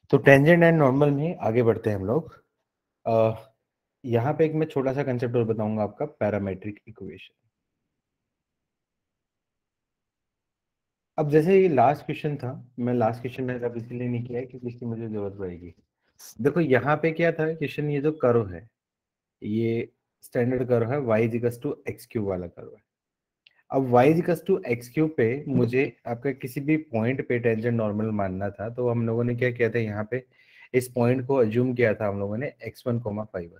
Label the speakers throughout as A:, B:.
A: तो tangent and normal में आगे बढ़ते हैं हम लोग। यहाँ पे एक मैं छोटा सा कंसेप्ट और बताऊंगा आपका, पैरामेट्रिक इक्वेशन। अब जैसे ये लास्ट क्वेश्चन था, मैं लास्ट क्वेश्चन मैंने अब इसलिए नहीं किया है क्योंकि इसकी मुझे जरूरत पड़ेगी। देखो यहाँ पे क्या था क्वेश्चन, ये जो कर्व है, ये स्टैंडर्ड कर्व है, y equals to x cube वाला कर्व है। अब y equals to x cube पे मुझे आपका किसी भी पॉइंट पे टेंजेंट नॉर्मल मानना था, तो हम लोगों ने क्या किया था, यहाँ पे इस पॉइंट को अज्यूम किया था हम लोगों ने x1, 5।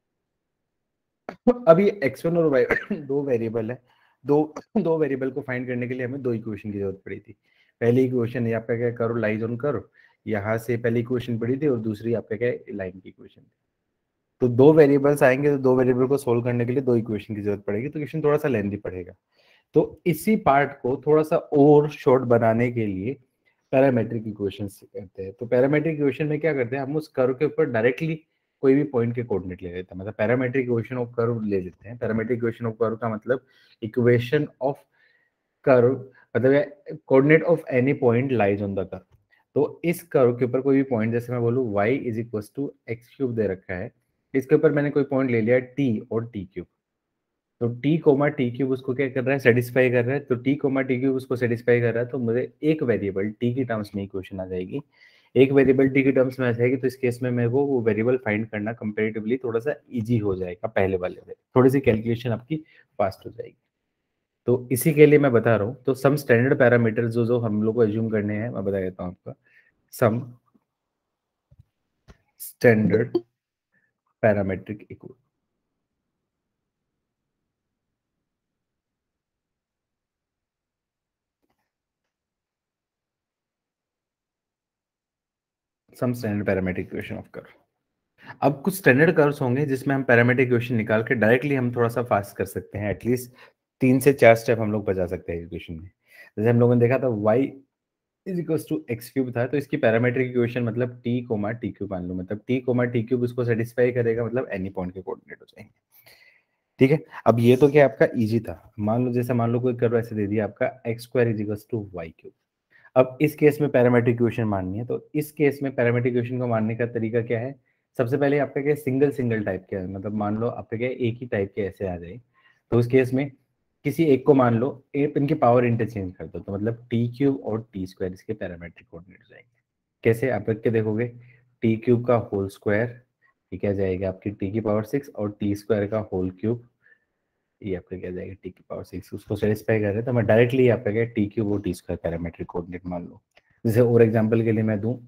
A: अब ये x1 और y दो वेरिएबल है। दो दो वेरिएबल को फाइंड करने के लिए हमें दो इक्वेशन की जरूरत पड़ी थी। पहली इक्वेशन ये आपका क्या, कर्व लाइज ऑन कर्व, यहाँ से पहली इक्वेशन पड़ी थी, और दूसरी आपका क्या, लाइन की इक्वेशन थी। तो दो वेरिएबल्स आएंगे, तो दो वेरिएबल को सोल्व करने के लिए दो इक्वेशन की जरूरत पड़ेगी, तो क्वेश्चन थोड़ा सा लेंथी पड़ेगा। तो इसी पार्ट को थोड़ा सा और शॉर्ट बनाने के लिए पैरामेट्रिक इक्वेशन करते हैं। तो पैरामेट्रिक इक्वेशन में क्या करते हैं, हम उस कर्व के ऊपर डायरेक्टली कोई भी पॉइंट के कोऑर्डिनेट ले लेते हैं। मतलब पैरामेट्रिक इक्वेशन ऑफ कर्व ले लेते हैं। पैरामेट्रिक इक्वेशन ऑफ कर्व का मतलब इक्वेशन ऑफ कर्व, मतलब coordinate of any point lies on the curve. तो इस कर्व के ऊपर कोई भी पॉइंट, जैसे मैं बोलूँ y is equal to x cube दे रखा है, इसके ऊपर मैंने कोई पॉइंट ले लिया t और t क्यूब। तो t कोमा टी क्यूब उसको क्या कर रहा है, सेटिस्फाई कर रहा है। तो t कोमा टी क्यूब उसको सेटिस्फाई कर रहा है, तो मुझे एक वेरिएबल t की टर्म्स में इक्वेशन आ जाएगी। एक वेरिएबल t की टर्म्स में आ जाएगी, तो इस केस में मेरे को वो वेरिएबल फाइंड करना कंपैरेटिवली थोड़ा सा इजी हो जाएगा पहले वाले से, थोड़ी सी कैलकुलेशन आपकी फास्ट हो जाएगी। तो इसी के लिए मैं बता रहा हूँ। तो सम स्टैंडर्ड पैरामीटर जो जो हम लोग को एज्यूम करने हैं, मैं बता देता हूँ आपका। Some standard parametric equation, some standard parametric equation of curve. अब कुछ स्टैंडर्ड कर्व्स होंगे जिसमें हम पैरामेट्रिक इक्वेशन निकाल के डायरेक्टली हम थोड़ा सा फास्ट कर सकते हैं। एटलीस्ट 3 से 4 स्टेप हम लोग बचा सकते हैं इक्वेशन में। जैसे हम लोगों ने देखा था y is equals to x cube था, तो इसकी पैरामेट्रिक इक्वेशन मतलब t कोमा टी क्यूब मान लो, मतलब t कोमा टी क्यूब उसको सेटिस्फाई करेगा, मतलब एनी पॉइंट के कोऑर्डिनेट हो जाएंगे। ठीक है। अब ये तो क्या आपका इजी था। मान लो, जैसे मान लो कोई कर्व ऐसे दे दिया आपका x square is equals to y cube. अब इस केस में पैरामेट्रिक इक्वेशन माननी है, तो इस केस में पैरामेट्रिक इक्वेशन को मानने का तरीका क्या है। सबसे पहले आपका क्या, सिंगल सिंगल टाइप के, मतलब मान लो आपका क्या एक ही टाइप के ऐसे आ जाए, तो उस केस में किसी एक को मान लो, एक इनकी पावर इंटरचेंज कर दो, तो मतलब टी क्यूब और टी स्क्वायर इसके पैरामेट्रिक कोऑर्डिनेट हो जाएंगे। कैसे आप रख के देखोगे, टी क्यूब का होल स्क्वायर, ये क्या जाएगा आपकी टी की पावर 6, और टी स्क्वायर का होल क्यूब, ये आपका क्या जाएगा टी की पावर 6। उसको सेटिस्फाई कर रहे हैं, तो मैं डायरेक्टली आपका क्या टी क्यूब और टी स्क्वायर पैरामेट्रिक कोऑर्डिनेट मान लो। जैसे और एग्जांपल के लिए मैं दूं,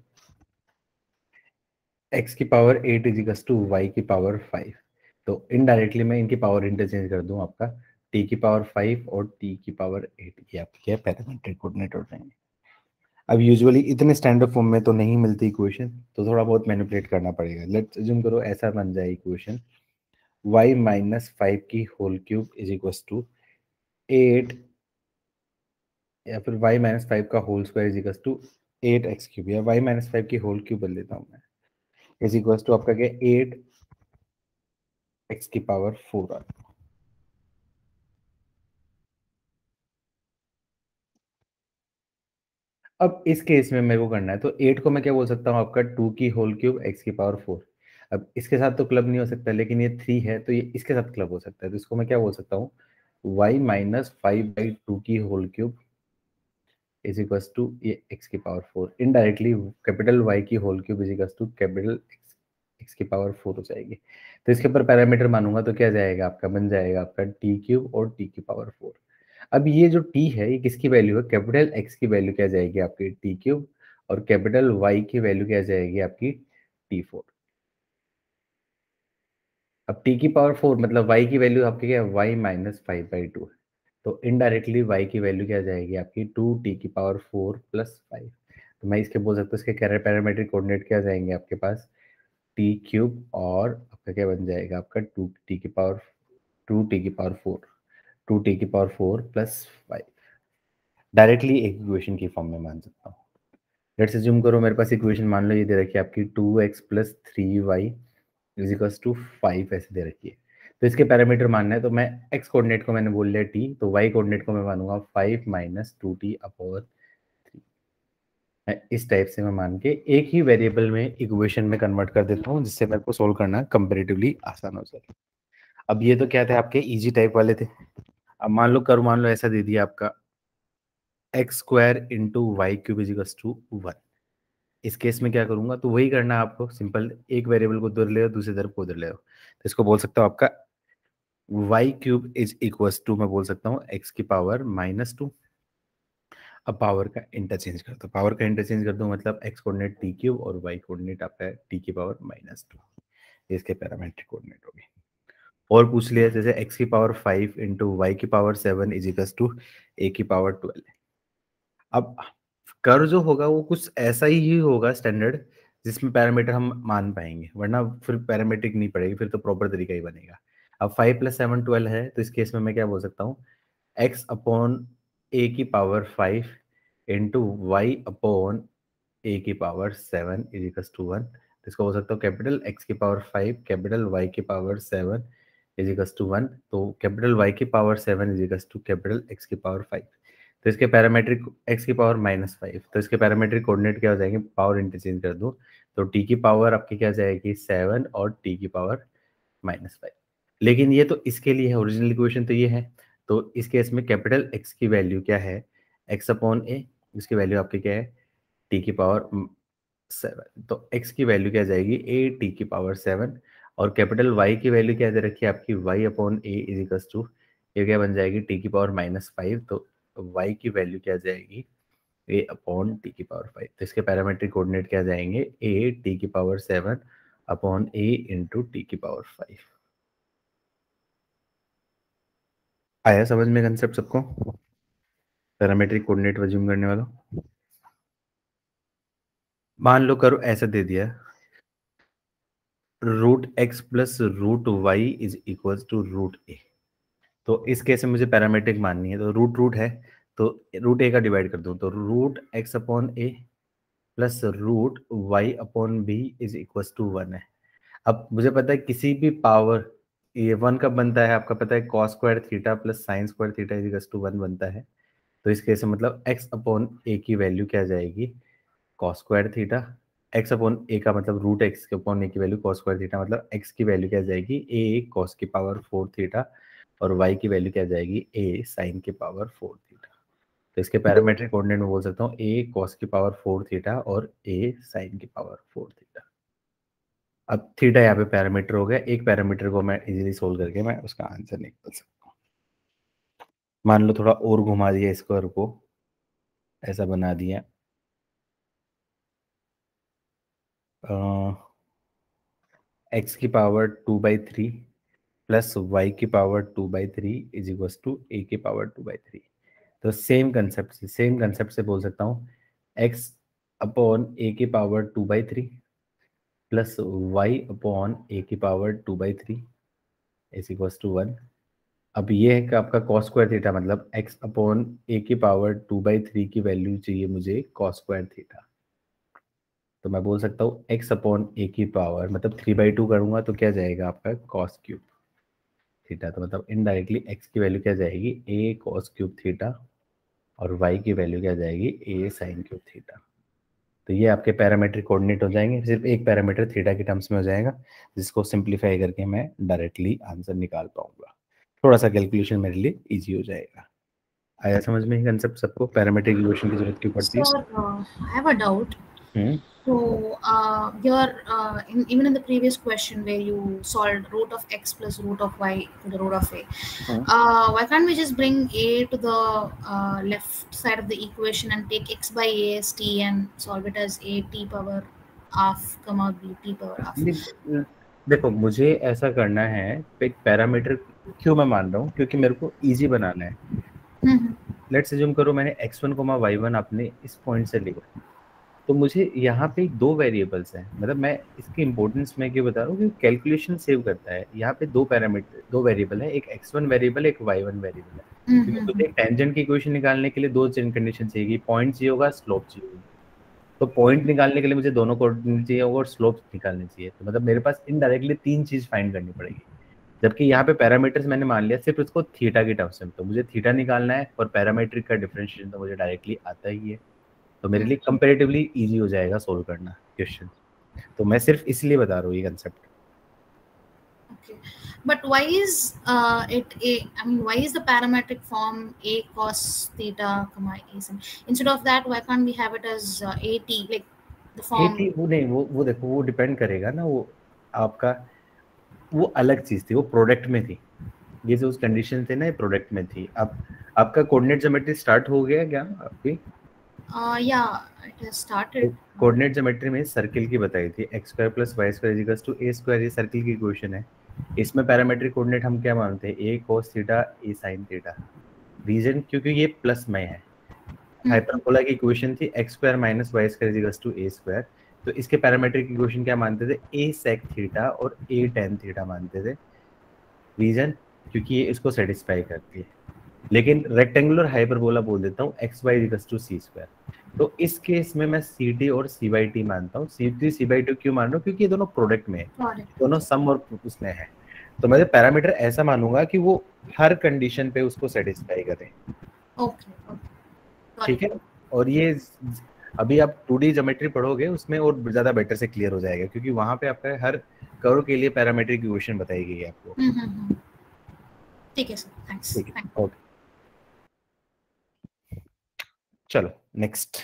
A: x की पावर 8 इजिकल्स टू y की पावर 5। तो इनडायरेक्टली मैं इनकी पावर इंटरचेंज कर दूं, आपका t की पावर 5 और t की पावर 8, ये आपके क्या पैरामेट्रिक कोऑर्डिनेट हो जाएंगे। अब यूजुअली इतने स्टैंडर्ड फॉर्म में तो नहीं मिलती इक्वेशन, तो थोड़ा बहुत मैनिपुलेट करना पड़ेगा। लेट्स अज्यूम करो ऐसा बन जाए इक्वेशन, y माइनस 5 की whole cube is equals to 8, या फिर y माइनस 5 का whole square is equals to 8x cube, या y माइनस 5 की होल क्यूब बदल देता हूँ मैं, इज इक्वल्स टू आपका क्या 8x की पावर 4। अब इस केस में मेरे को करना है, तो 8 को मैं क्या बोल सकता हूँ, आपका 2 की होल क्यूब x की पावर 4। अब इसके साथ तो क्लब नहीं हो सकता, लेकिन ये 3 है तो ये इसके साथ क्लब हो सकता है, तो इसको मैं क्या बोल सकता हूँ, y माइनस 5/2 की whole cube is equals to ये x की पावर 4। इनडायरेक्टली कैपिटल Y की whole cube is equals to capital x की पावर 4 हो जाएगी। तो इसके ऊपर पैरामीटर मानूंगा तो क्या जाएगा आपका, बन जाएगा आपका टी क्यूब और टी की पावर 4। अब ये जो t है ये किसकी वैल्यू है, कैपिटल x की वैल्यू क्या जाएगी आपकी टी क्यूब, और कैपिटल y की वैल्यू क्या जाएगी आपकी t4। अब t की पावर 4 मतलब y की वैल्यू आपकी क्या है, y माइनस 5/2 है। तो इनडायरेक्टली y की वैल्यू क्या जाएगी आपकी 2t की पावर 4 प्लस 5। तो मैं इसके बोल सकता हूँ, इसके पैरामेट्रिक कोऑर्डिनेट क्या जाएंगे आपके पास, टी क्यूब और आपका क्या बन जाएगा आपका 2t की पावर 4 प्लस 5। डायरेक्टली एक इक्वेशन की फॉर्म में मान सकता हूँ। लेट्स अज्यूम करो मेरे पास इक्वेशन मान लो ये दे रखी है आपकी 2x plus 3y is equals to 5 ऐसे दे रखी है। तो इसके पैरामीटर मानना है, तो मैं x कोऑर्डिनेट को मैंने बोल लिया t, तो y कोऑर्डिनेट को मैं मानूंगा 5 माइनस 2t अपॉन 3। इस टाइप से मैं मान के एक ही वेरिएबल में इक्वेशन में कन्वर्ट कर देता हूँ, जिससे मेरे को सोल्व करना कंपैरेटिवली आसान हो जाए। अब ये तो क्या थे, आपके इजी टाइप वाले थे। अब मान लो ऐसा दे दिया आपका x square into y cube is equals to 1। इस केस में क्या करूंगा, तो वही करना है आपको, सिंपल, एक वेरिएबल को उधर ले आओ, दूसरी तरफ को उधर ले आओ। तो इसको बोल सकता हूँ आपका y cube is equals to, मैं बोल सकता हूँ एक्स की पावर -2। अब पावर का इंटरचेंज कर दो, पावर का इंटरचेंज कर दो मतलब एक्स कोऑर्डिनेट टी क्यूब और वाई कोऑर्डिनेट आपका टी की पावर -2। इसके पैरामेट्रिक कोऑर्डिनेट हो गए। और पूछ लिया जैसे एक्स की पावर 5 इंटू वाई की power 7 is equals to a की पावर 12। अब कर्व जो होगा वो कुछ ऐसा ही होगा स्टैंडर्ड, जिसमें पैरामीटर हम मान पाएंगे, वरना फिर पैरामीट्रिक नहीं पड़ेगी, फिर तो प्रॉपर तरीका ही बनेगा। अब 5 + 7 12 है, तो इस केस में मैं क्या बोल सकता हूँ, एक्स अपॉन ए की power 5 into y upon a की पावर 7 इज इक्वल टू 1। तो इसको बोल सकता हूँ कैपिटल एक्स की पावर 5 कैपिटल वाई की पावर 7 इज इक्वल टू 1। तो कैपिटल वाई की power 7 is equal to capital X की पावर 5। तो इसके पैरामीट्रिक एक्स की पावर -5, तो इसके पैरामीट्रिक कोऑर्डिनेट क्या हो जाएंगे, पावर इंटरचेंज कर दो, तो टी की पावर आपकी क्या जाएगी 7 और टी की पावर -5। लेकिन ये तो इसके लिए है, ओरिजिनल इक्वेशन तो ये है। तो इस केस में कैपिटल एक्स की वैल्यू क्या है, एक्स अपॉन ए, इसकी वैल्यू आपकी क्या है टी की पावर 7। तो एक्स की वैल्यू क्या जाएगी ए टी की पावर 7, और कैपिटल वाई की वैल्यू क्या दे रखी है आपकी y upon a is equals to, ये क्या बन जाएगी टी की पावर -5। तो वाई की वैल्यू क्या जाएगी ए अपॉन टी की पावर 5। तो इसके पैरामेट्रिक कोऑर्डिनेट क्या जाएंगे ए टी की power 7 upon a into t की पावर 5। आया समझ में कंसेप्ट सबको, पैरामेट्रिक कोऑर्डिनेट अज्यूम करने वाला। मान लो करो ऐसा दे दिया, √x plus √y is equal to √a। तो इस केस में मुझे पैरामेट्रिक माननी है, तो रूट रूट है, तो √a का डिवाइड कर दूं, तो √x upon a plus √y upon b is equal to 1 है। अब मुझे पता है किसी भी पावर, ये 1 कब बनता है आपका पता है, cos square theta plus sine square theta is equal to 1 बनता है। तो इस केस में मतलब x अपॉन a की वैल्यू क्या जाएगी cos square theta, x upon a का मतलब √x के अपॉन a की वैल्यू cos स्क्वायर थीटा, मतलब x की वैल्यू क्या जाएगी a cos की पावर 4 थीटा, और y की वैल्यू क्या जाएगी a sin की पावर 4 थीटा। तो इसके पैरामेट्रिक कोऑर्डिनेट में बोल सकता हूँ a cos की पावर 4 थीटा और a sin की पावर 4 थीटा। अब थीटा यहाँ पे पैरामीटर हो गया, एक पैरामीटर को मैं इजीली सोल्व करके मैं उसका आंसर निकाल सकता हूँ। मान लो थोड़ा और घुमा दिया स्क्वायर को, ऐसा बना दिया एक्स की पावर 2/3 प्लस वाई की power 2/3 is equal to a की पावर 2/3। तो सेम कंसेप्ट से बोल सकता हूँ एक्स अपॉन ए की power 2/3 plus y upon a की पावर 2/3 इज इक्वल टू 1। अब ये है कि आपका cos स्क्वायर थीटा, मतलब x अपॉन ए की पावर 2/3 की वैल्यू चाहिए मुझे cos स्क्वायर थीटा। तो मैं बोल सकता हूँ x अपॉन ए की पावर मतलब 3/2 करूंगा तो क्या जाएगा आपका cos क्यूब थीटा। तो मतलब इनडायरेक्टली x की वैल्यू क्या जाएगी a cos क्यूब थीटा, और y की वैल्यू क्या जाएगी a sin क्यूब थीटा। तो ये आपके पैरामीट्रिक कोऑर्डिनेट हो जाएंगे, सिर्फ एक पैरामीटर थीटा के टर्म्स में हो जाएगा, जिसको सिंप्लीफाई करके मैं डायरेक्टली आंसर निकाल पाऊंगा। थोड़ा सा कैलकुलेशन मेरे लिए इजी हो जाएगा। आया समझ में ही कंसेप्ट सबको, पैरामीट्रिक इक्वेशन की जरूरत क्यों पड़ती है।
B: Sir, I have a doubt.
A: Hmm
B: So, even in the previous question where you solved root of x plus root of y to the root of a,
A: hmm.
B: why can't we just bring a to the left side of the equation and take x by a as t and solve it as a t power half comma b t power half?
A: देखो मुझे ऐसा करना है, एक parameter क्यों मैं मान रहा हूँ, क्योंकि मेरे को इजी बनाना है।
B: Mhm.
A: लेट्स अज्यूम करो मैंने x1 y1 आपने इस पॉइंट से लिया, तो मुझे यहाँ पे दो वेरिएबल्स हैं, मतलब मैं इसकी इंपॉर्टेंस मैं क्यों बता रहा हूँ, क्योंकि कैलकुलेशन सेव करता है। यहाँ पे दो पैरामीटर, दो वेरिएबल है, एक x1 वेरिएबल, एक y1 वेरिएबल है। क्योंकि
B: Mhm.
A: मुझे एक टेंजेंट की इक्वेशन निकालने के लिए दो कंडीशन चाहिए, पॉइंट चाहिए होगा, स्लोप चाहिए होगा। तो पॉइंट निकालने के लिए मुझे दोनों कोऑर्डिनेट चाहिए होगा और स्लोप निकालनी चाहिए। तो मतलब मेरे पास इनडायरेक्टली तीन चीज फाइंड करनी पड़ेगी। जबकि यहाँ पे पैरामीटर्स मैंने मान लिया सिर्फ उसको थीटा के टर्म्स में, तो मुझे थीटा निकालना है और पैरामीट्रिक का डिफरेंशिएशन तो मुझे डायरेक्टली आता ही है। तो मेरे लिए कंपैरेटिवली इजी हो जाएगा सोल्व करना क्वेश्चन। तो मैं सिर्फ इसलिए बता रहा हूँ ये concept.
B: Okay, but why is it a? I mean, why is the parametric form a cos theta comma a sin? Instead of that, why can't we have it as a t, like the form?
A: वो नहीं, वो देखो, वो depend करेगा ना, वो आपका वो अलग चीज थी, वो प्रोडक्ट में थी। ये जो उस कंडीशन थे ना, ये प्रोडक्ट में थी। अब आपका कोऑर्डिनेट ज्योमेट्री स्टार्ट हो गया क्या आपकी?
B: Yeah, it has started.
A: Coordinate geometry में सर्किल की बताई थी, x square plus y square equals to a square, ये सर्किल की इक्वेशन है। इसमें पैरामेट्रिक कोऑर्डिनेट हम क्या मानते हैं? a cos theta a sin theta. Reason क्योंकि ये प्लस में है। हाइपरबोला की इक्वेशन थी x square minus Y square equals to a square. तो इसके पैरामेट्रिक इक्वेशन क्या मानते थे? a sec थीटा और a tan थीटा मानते थे। रीजन क्योंकि ये इसको सेटिस्फाई करती है। लेकिन रेक्टेंगुलर हाइपरबोला बोल देता हूँ x y equals to c square. तो इस केस में मैं सी टी और सी बाई टी मानता हूँ। C t c by t क्यों मान रहा हूँ? क्योंकि ये दोनों प्रोडक्ट में है, दोनों सम और उसमें है। तो मैं पैरामीटर ऐसा मानूंगा कि वो हर कंडीशन पे उसको सेटिस्फाई करे। ठीक है। और ये अभी आप 2D ज्योमेट्री पढ़ोगे उसमें और ज्यादा बेटर से क्लियर हो जाएगा, क्योंकि वहां पे आपका हर कर्व के लिए पैरामीट्रिक इक्वेशन बताई गई है आपको।
B: ठीक है सर, थैंक्स।
A: ओके, चलो नेक्स्ट।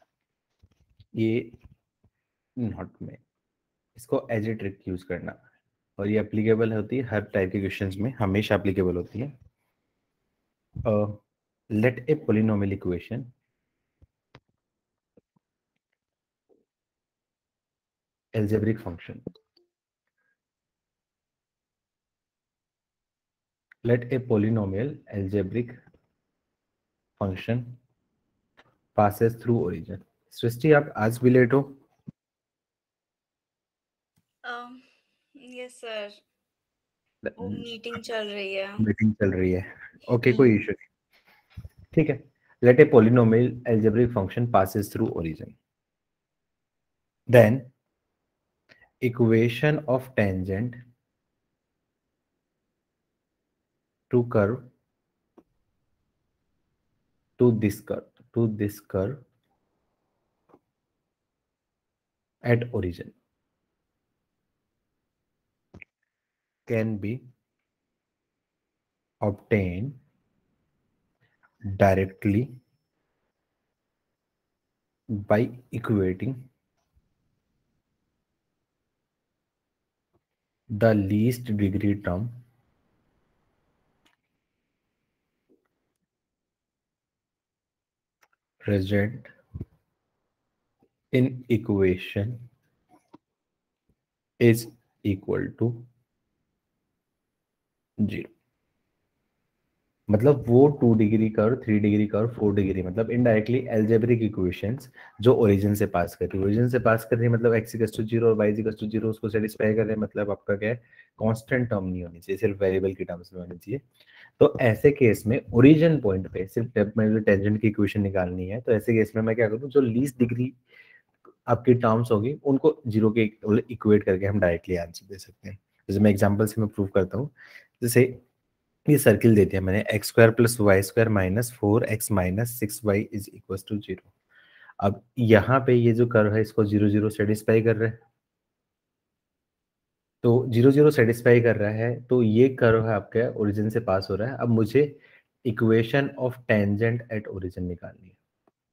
A: ये नॉट में इसको एज ए ट्रिक यूज करना, और ये एप्लीकेबल होती है हर टाइप के क्वेश्चंस में, हमेशा एप्लीकेबल होती है। Let a polynomial equation algebraic function, let a polynomial algebraic function passes through origin। Srishti, आप आज भी लेट हो?
C: यस सर, वो मीटिंग चल रही है।
A: मीटिंग चल रही है, ओके, कोई इशू नहीं। ठीक है, let a polynomial algebraic function passes through origin, then equation of tangent to curve to this curve at origin can be obtained directly by equating the least degree term present in equation is equal to 0। मतलब वो 2 degree curve, 3 degree curve, 4 degree, मतलब indirectly algebraic equations जो origin से pass कर रही है, origin से pass कर रही है, मतलब x इक्वल्स टू 0 और y इक्वल्स टू 0 उसको सेटिस्फाई कर रहे हैं। मतलब आपका क्या है? कांस्टेंट टर्म नहीं होनी चाहिए, सिर्फ वेरिएबल की टर्म्स में होनी चाहिए। तो ऐसे केस में ओरिजिन पॉइंट पे सिर्फ मुझे टेंजेंट की इक्वेशन निकालनी है। तो ऐसे केस में मैं क्या करूँ? जो लीस्ट डिग्री आपकी टर्म्स होगी उनको 0 के इक्वेट करके हम डायरेक्टली आंसर दे सकते हैं। जैसे मैं एग्जांपल से मैं प्रूव करता हूँ। जैसे ये सर्किल दे दिया मैंने, x square plus y square minus 4x minus 6y is equal to 0। अब यहाँ पे ये जो कर्व है इसको 0 0 सेटिस्फाई कर रहा है, तो 0 0 सेटिस्फाई कर रहा है, तो ये कर्व है आपका ओरिजिन से पास हो रहा है। अब मुझे equation of tangent at origin निकालनी है।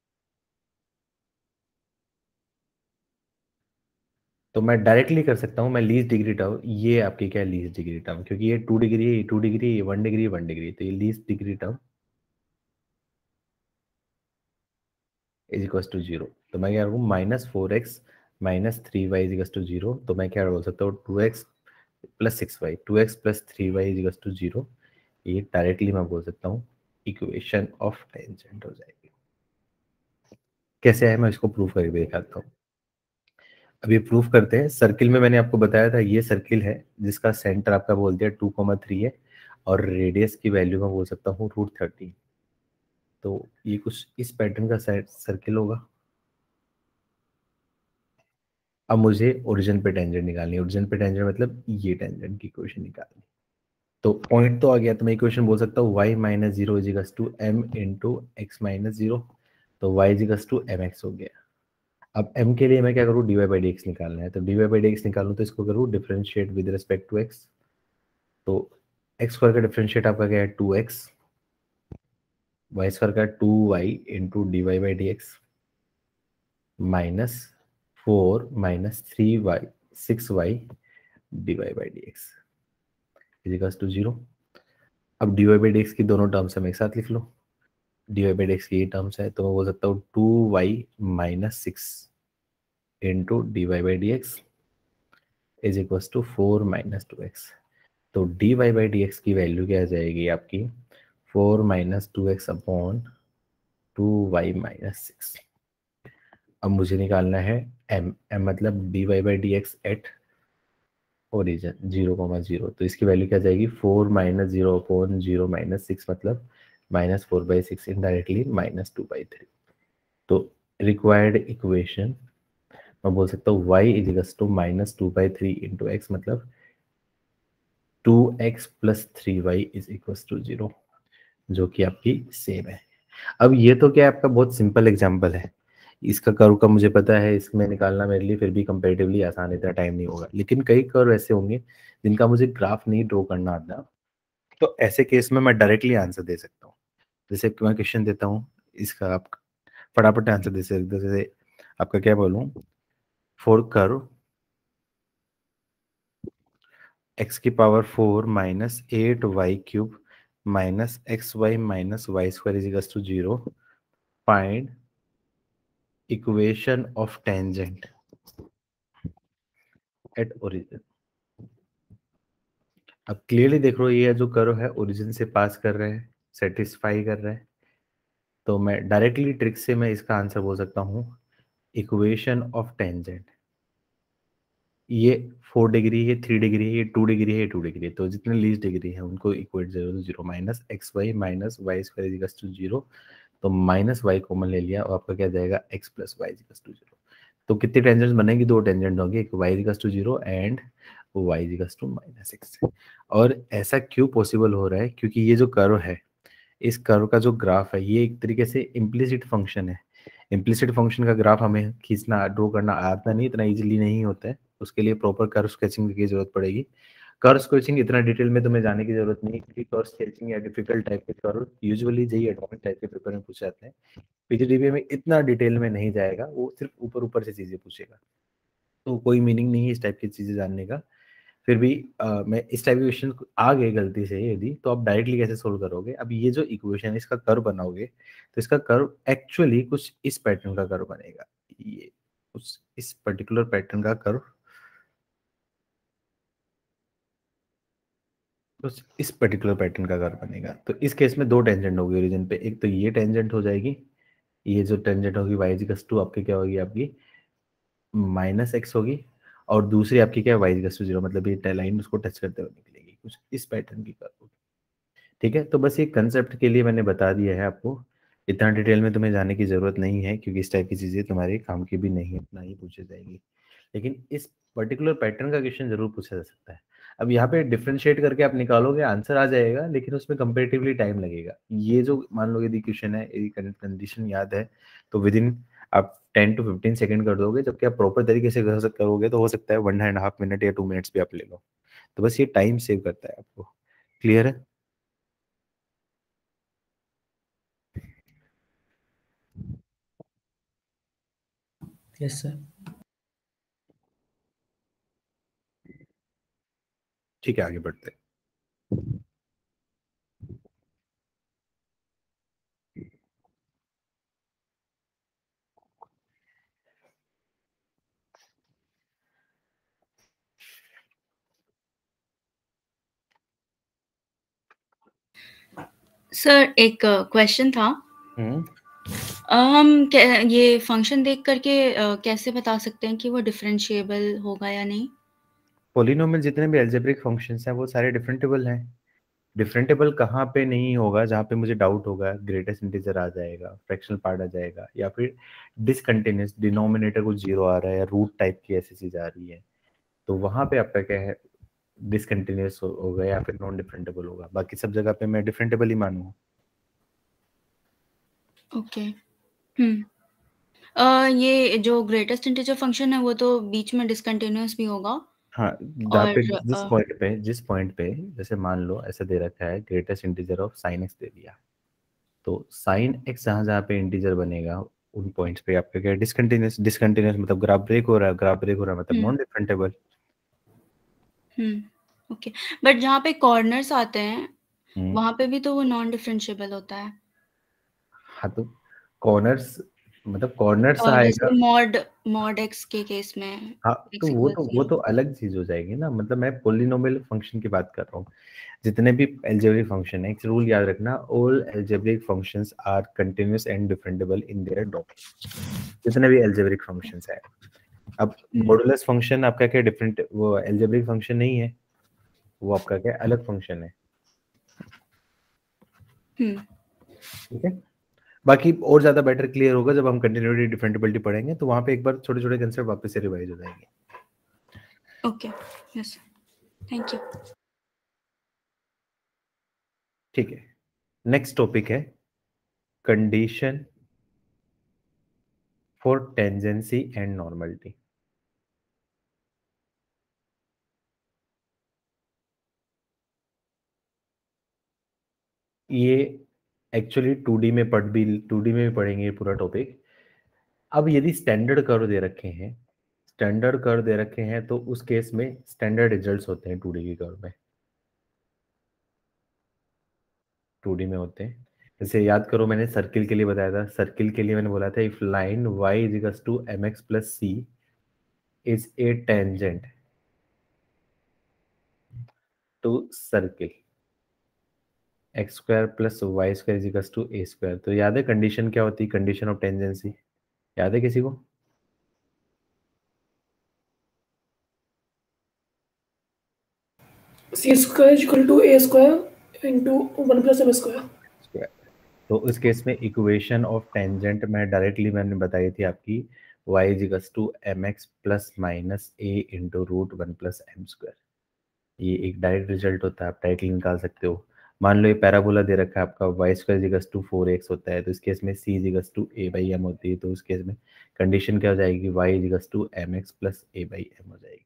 A: तो मैं डायरेक्टली कर सकता हूँ, मैं लीस्ट डिग्री टर्म, ये आपकी क्या है? लीस्ट डिग्री टर्म, क्योंकि ये 2 डिग्री है, ये 2 डिग्री, ये 1 डिग्री, 1 डिग्री, तो ये least degree term is equal to 0। तो मैं क्या करूँ? Minus 4x minus 3y is equal to 0। तो मैं क्या बोल सकता हूँ? 2x plus 6y, 2x plus 3y is equal to 0। ये डायरेक्टली मैं बोल सकता हूँ इक्वेशन ऑफ टेंजेंट हो जाएगी। कैसे है मैं इसको प्रूव करके दिखाता हूँ। अभी प्रूफ करते हैं। सर्किल में मैंने आपको बताया था, ये सर्किल है जिसका सेंटर आपका बोल दिया 2,3 है, और रेडियस की वैल्यू मैं बोल सकता हूँ √30। तो ये कुछ इस पैटर्न का सर्किल होगा। अब मुझे ओरिजिन पे टेंजेंट निकालनी है। ओरिजिन पे टेंजेंट मतलब ये टेंजेंट की इक्वेशन निकालनी। तो पॉइंट तो आ गया, तो मैं इक्वेशन बोल सकता हूँ y minus 0 is equal to m into x minus 0। तो y इजिकल्स टू mx हो गया। अब m के लिए मैं क्या करूँ, dy बाई डी एक्स निकालना है, तो dy बाई डी एक्स निकालूँ तो इसको करूँ differentiate with respect to x। तो x स्क्वायर का डिफरेंशिएट आपका क्या है 2x, y स्क्वायर का 2y into d y by D x minus 4 minus 3y 6y d y by D x equals to 0। अब d y by D x की दोनों terms हम एक साथ लिख लो। D y by D x की ये टर्म्स है तो मैं बोल सकता हूँ 2y minus 6 into d y by D x is equals to 4 minus 2x। तो d y by D x की वैल्यू क्या आ जाएगी आपकी 4 minus 2x upon 2y minus 6। अब मुझे निकालना है m मतलब d y by D x at origin 0,0। तो इसकी वैल्यू क्या जाएगी 4 माइनस 0 अपॉन 0 माइनस 6 मतलब माइनस 4/6 इनडायरेक्टली माइनस 2/3। तो रिक्वायर्ड इक्वेशन मैं बोल सकता हूँ y equals to minus 2/3 into x मतलब 2x plus 3y is equals to 0, जो कि आपकी सेम है। अब ये तो क्या है आपका बहुत सिंपल एग्जांपल है, इसका कर्व का मुझे पता है, इसमें निकालना मेरे लिए फिर भी कंपैरेटिवली आसान, इतना टाइम नहीं होगा। लेकिन कई कर्व ऐसे होंगे जिनका मुझे ग्राफ नहीं ड्रॉ करना आता, तो ऐसे केस में मैं डायरेक्टली आंसर दे सकता हूँ। जैसे मैं क्वेश्चन देता हूँ, इसका आप फटाफट आंसर दे सकते हो। जैसे आपका क्या बोलूँ, फॉर कर्व x की power 4 minus 8y cube minus xy minus y square is equals to 0, find equation of tangent at origin. अब क्लियरली देख लो, ये जो कर्व है ओरिजिन से पास कर रहे हैं, सेटिस्फाई कर रहे हैं। तो मैं डायरेक्टली ट्रिक से मैं इसका आंसर बोल सकता हूँ इक्वेशन ऑफ टेंजेंट। ये 4 डिग्री है, 3 डिग्री है, ये 2 डिग्री है, ये 2 डिग्री है। तो जितने लीस्ट डिग्री है उनको equate 0 minus x y minus Y square equals to 0। तो माइनस वाई कॉमन ले लिया और आपका क्या जाएगा x plus y equals to 0। तो कितनी टेंजेंट्स बनेगी, 2 टेंजेंट होंगे, एक y equals to 0 and y equals to minus x. और ऐसा क्यों पॉसिबल हो रहा है, क्योंकि ये जो कर्व है, इस कर्व का जो ग्राफ है ये एक तरीके से इम्प्लिसिट फंक्शन है। इम्प्लिसिट फंक्शन का ग्राफ हमें खींचना ड्रॉ करना आता नहीं, इतना इजीली नहीं होता है, उसके लिए प्रॉपर कर्व स्केचिंग की जरूरत पड़ेगी। कर्व स्केचिंग इतना डिटेल में तुम्हें जाने की जरूरत नहीं, क्योंकि कर्व स्केचिंग या डिफिकल्ट टाइप के कर्व यूजुअली यही एडवांस टाइप के पेपर में पूछे जाते हैं। पीजीडीबी में इतना डिटेल में नहीं जाएगा, वो सिर्फ ऊपर ऊपर से चीजें पूछेगा, तो कोई मीनिंग नहीं है इस टाइप की चीजें जानने का। फिर भी मैं इस टाइप की क्वेश्चन आ गए गलती से यदि, तो आप डायरेक्टली कैसे सोल्व करोगे। अब ये जो इक्वेशन है इसका कर्व बनाओगे तो इसका कर्व एक्चुअली कुछ इस पैटर्न का कर्व बनेगा, ये कुछ इस पर्टिकुलर पैटर्न का कर्व कुछ इस पर्टिकुलर पैटर्न का कर्व बनेगा। तो इस केस में 2 टेंजेंट होगी ओरिजिन पे, एक तो ये टेंजेंट हो जाएगी, ये जो टेंजेंट होगी y इक्वल्स टू आपकी क्या होगी, आपकी माइनस एक्स होगी, और दूसरी आपकी क्या है y इक्वल्स टू 0, मतलब ये लाइन उसको टच करते हुए निकलेगी, कुछ इस पैटर्न की कर्व होगी। ठीक है, तो बस ये कंसेप्ट के लिए मैंने बता दिया है आपको, इतना डिटेल में तुम्हें जाने की जरूरत नहीं है, क्योंकि इस टाइप की चीजें तुम्हारे काम की भी नहीं है, इतना ही पूछी जाएगी। लेकिन इस पर्टिकुलर पैटर्न का क्वेश्चन जरूर पूछा जा सकता है। अब यहाँ पे डिफ्रेंशिएट करके आप निकालोगे आंसर आ जाएगा, लेकिन उसमें कंपेरेटिवली टाइम लगेगा। ये जो मान लो यदि क्वेश्चन है, यदि कंडीशन याद है, तो विद इन आप 10 to 15 सेकंड कर दोगे, जबकि आप प्रॉपर तरीके से करोगे तो हो सकता है 1.5 मिनट या 2 मिनट्स भी आप ले लो। तो बस ये टाइम सेव करता है आपको। क्लियर है?
D: Yes sir.
A: ठीक है, आगे बढ़ते हैं।
C: सर एक क्वेश्चन था, हम ये फंक्शन देख करके कैसे बता सकते हैं कि वो डिफरेंशिएबल होगा या नहीं?
A: पॉलिनोमियल जितने भी अलजेब्रिक फंक्शंस हैं वो सारे डिफरेंटेबल हैं। डिफरेंटेबल कहाँ पे नहीं होगा, जहाँ पे मुझे डाउट होगा, ग्रेटेस्ट इंटीजर आ जाएगा, फ्रैक्शनल पार्ट आ जाएगा, या फिर डिसकंटिन्यूस डिनोमिनेटर कुछ 0 आ रहा है, या रूट टाइप की ऐसी चीज आ रही है, तो वहां पे आपका क्या है, डिसकंटिन्यूस होगा या फिर नॉन डिफरेंटेबल होगा। बाकी सब जगह पे मैं डिफरेंटेबल ही मानूंगा।
C: ओके। ये जो ग्रेटेस्ट इंटीजर फंक्शन है वो तो बीच में डिसकंटिन्यूअस भी होगा।
A: हाँ, जहाँ पे
C: और
A: जिस पॉइंट पे जैसे मान लो ऐसे दे रखा है greatest integer of sine x दे दिया, तो साइन एक्स जहाँ जहाँ पे इंटीजर बनेगा उन पॉइंट्स पे आपका क्या डिसकंटिन्यूअस मतलब ग्राफ ब्रेक हो रहा है मतलब नॉन डिफरेंटेबल।
C: ओके, बट जहाँ पे कॉर्नर्स आते हैं वहां पे भी तो वो नॉन डिफरेंशिएबल होता है।
A: हाँ, तो कॉर्नर्स मतलब कॉर्नर्स
C: और
A: आएगा।
C: जैसे मॉड एक्स के केस में
A: हाँ, तो
C: x equals
A: वो
C: to
A: तो अलग चीज हो जाएगी ना, मतलब मैं पोलिनोमियल फंक्शन की बात कर रहा हूँ। जितने भी अलजेब्रिक फंक्शन है, एक रूल याद रखना, all algebraic functions are continuous and differentiable in their domain. जितने भी अलजेब्रिक फंक्शंस है, अब मॉडुलस फंक्शन आपका क्या डिफरेंट, वो अलजेब्रिक फंक्शन नहीं है, वो आपका क्या अलग फंक्शन है। ठीक है, बाकी और ज्यादा बेटर क्लियर होगा जब हम कंटिन्यूटी डिफरेंटेबिलिटी पढ़ेंगे, तो वहां पे एक बार छोटे छोटे कंसेप्ट वापस से रिवाइज हो जाएंगे।
C: Okay, yes, thank you.
A: ठीक है, नेक्स्ट टॉपिक है condition for tangency and normality. ये एक्चुअली 2D में भी पढ़ेंगे ये पूरा टॉपिक। अब यदि स्टैंडर्ड कर्व दे रखे हैं तो उस केस में स्टैंडर्ड रिजल्ट्स होते हैं 2D के कर्व में, 2D में होते हैं। जैसे याद करो, मैंने सर्किल के लिए बताया था, सर्किल के लिए मैंने बोला था if line y is equals to mx plus c is a tangent to circle x square plus y square is equals to A square. तो याद है कंडीशन क्या होती है, कंडीशन ऑफ टेंजेंसी याद है किसी को?
E: C square is equal to A square into 1 plus M square।
A: तो इस केस में इक्वेशन ऑफ टेंजेंट में डायरेक्टली मैंने बताई थी आपकी, y is equals to M x plus minus a into root one plus m square. ये एक डायरेक्ट रिजल्ट होता है, आप डायरेक्टली निकाल सकते हो। मान लो ये पैराबोला दे रखा है आपका, Y square equals to 4x होता है, तो इस केस में c equals to a by m होती है, तो उस केस में कंडीशन क्या हो जाएगी, y equals to M x plus a by m हो जाएगी।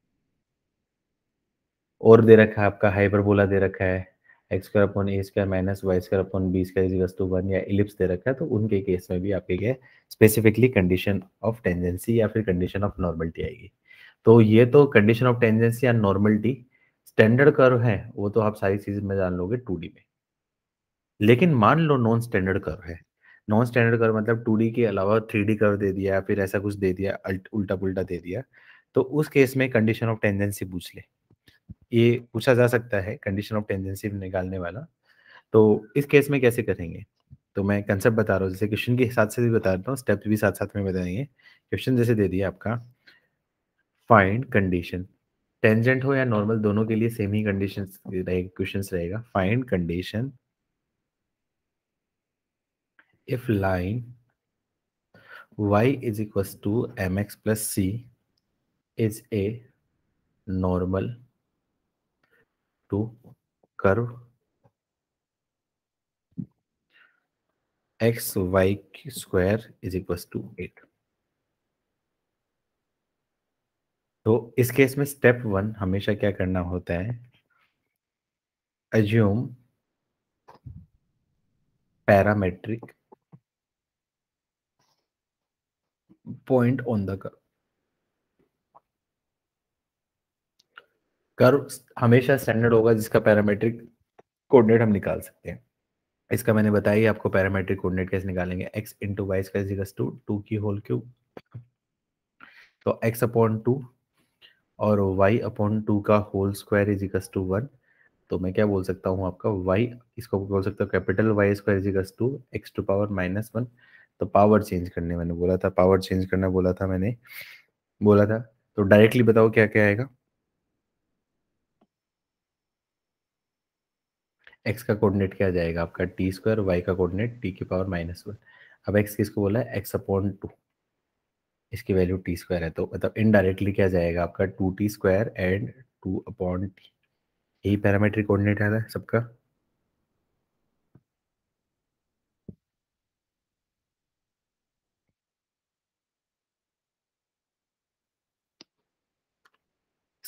A: और दे रखा है आपका हाइपरबोला दे रखा है, x square upon a square minus Y square upon b square equals to 1, या इलिप्स दे रखा है, तो उनके केस में भी आपके क्या स्पेसिफिकली कंडीशन ऑफ टेंजेंसी या फिर कंडीशन ऑफ नॉर्मलिटी आएगी। तो ये तो कंडीशन ऑफ टेंजेंसी या नॉर्मलिटी स्टैंडर्ड कर्व है, वो तो आप सारी चीज में जान लोगे 2D में। लेकिन मान लो नॉन स्टैंडर्ड कर्व है, नॉन स्टैंडर्ड कर्व मतलब 2D के अलावा 3D कर्व दे दिया, फिर ऐसा कुछ दे दिया, उल्टा पुल्टा दे दिया, तो उस केस में कंडीशन ऑफ टेंडेंसी पूछ ले। ये पूछा जा सकता है कंडीशन ऑफ टेंडेंसी निकालने वाला। तो इस केस में कैसे करेंगे, तो मैं कंसेप्ट बता रहा हूँ, जैसे क्वेश्चन के साथ से भी बता देता हूँ, स्टेप्स भी साथ साथ में बताएंगे। क्वेश्चन जैसे दे दिया आपका, फाइंड कंडीशन, टेंजेंट हो या नॉर्मल दोनों के लिए सेम ही कंडीशन क्वेश्चन रहेगा। Find condition if line y is equals to mx plus c is a normal to curve x y square is equals to 8। तो इस केस में स्टेप 1 हमेशा क्या करना होता है, assume parametric point on the curve. Curve हमेशा standard होगा जिसका पैरामेट्रिक कोऑर्डिनेट हम निकाल सकते हैं। इसका मैंने बताया ही आपको, पैरामेट्रिक कोऑर्डिनेट कैसे निकालेंगे, x into y square is equals to 2 की होल क्यूब, तो x अपॉन 2 और y अपॉन 2 का whole square is equals to 1। तो मैं क्या बोल सकता हूँ आपका y, इसको बोल सकता हूँ capital Y square is equals to x to power minus 1। तो पावर चेंज करने मैंने बोला था, पावर चेंज करना मैंने बोला था। तो डायरेक्टली बताओ क्या क्या आएगा, x का कोऑर्डिनेट क्या जाएगा आपका t स्क्वायर, y का कोऑर्डिनेट t की पावर माइनस 1। अब x किसको बोला है, x अपॉन 2, इसकी वैल्यू t स्क्वायर है, तो मतलब इनडायरेक्टली क्या जाएगा आपका 2t square and 2 upon t। यही पैरामेट्रिक कोऑर्डिनेट है सबका।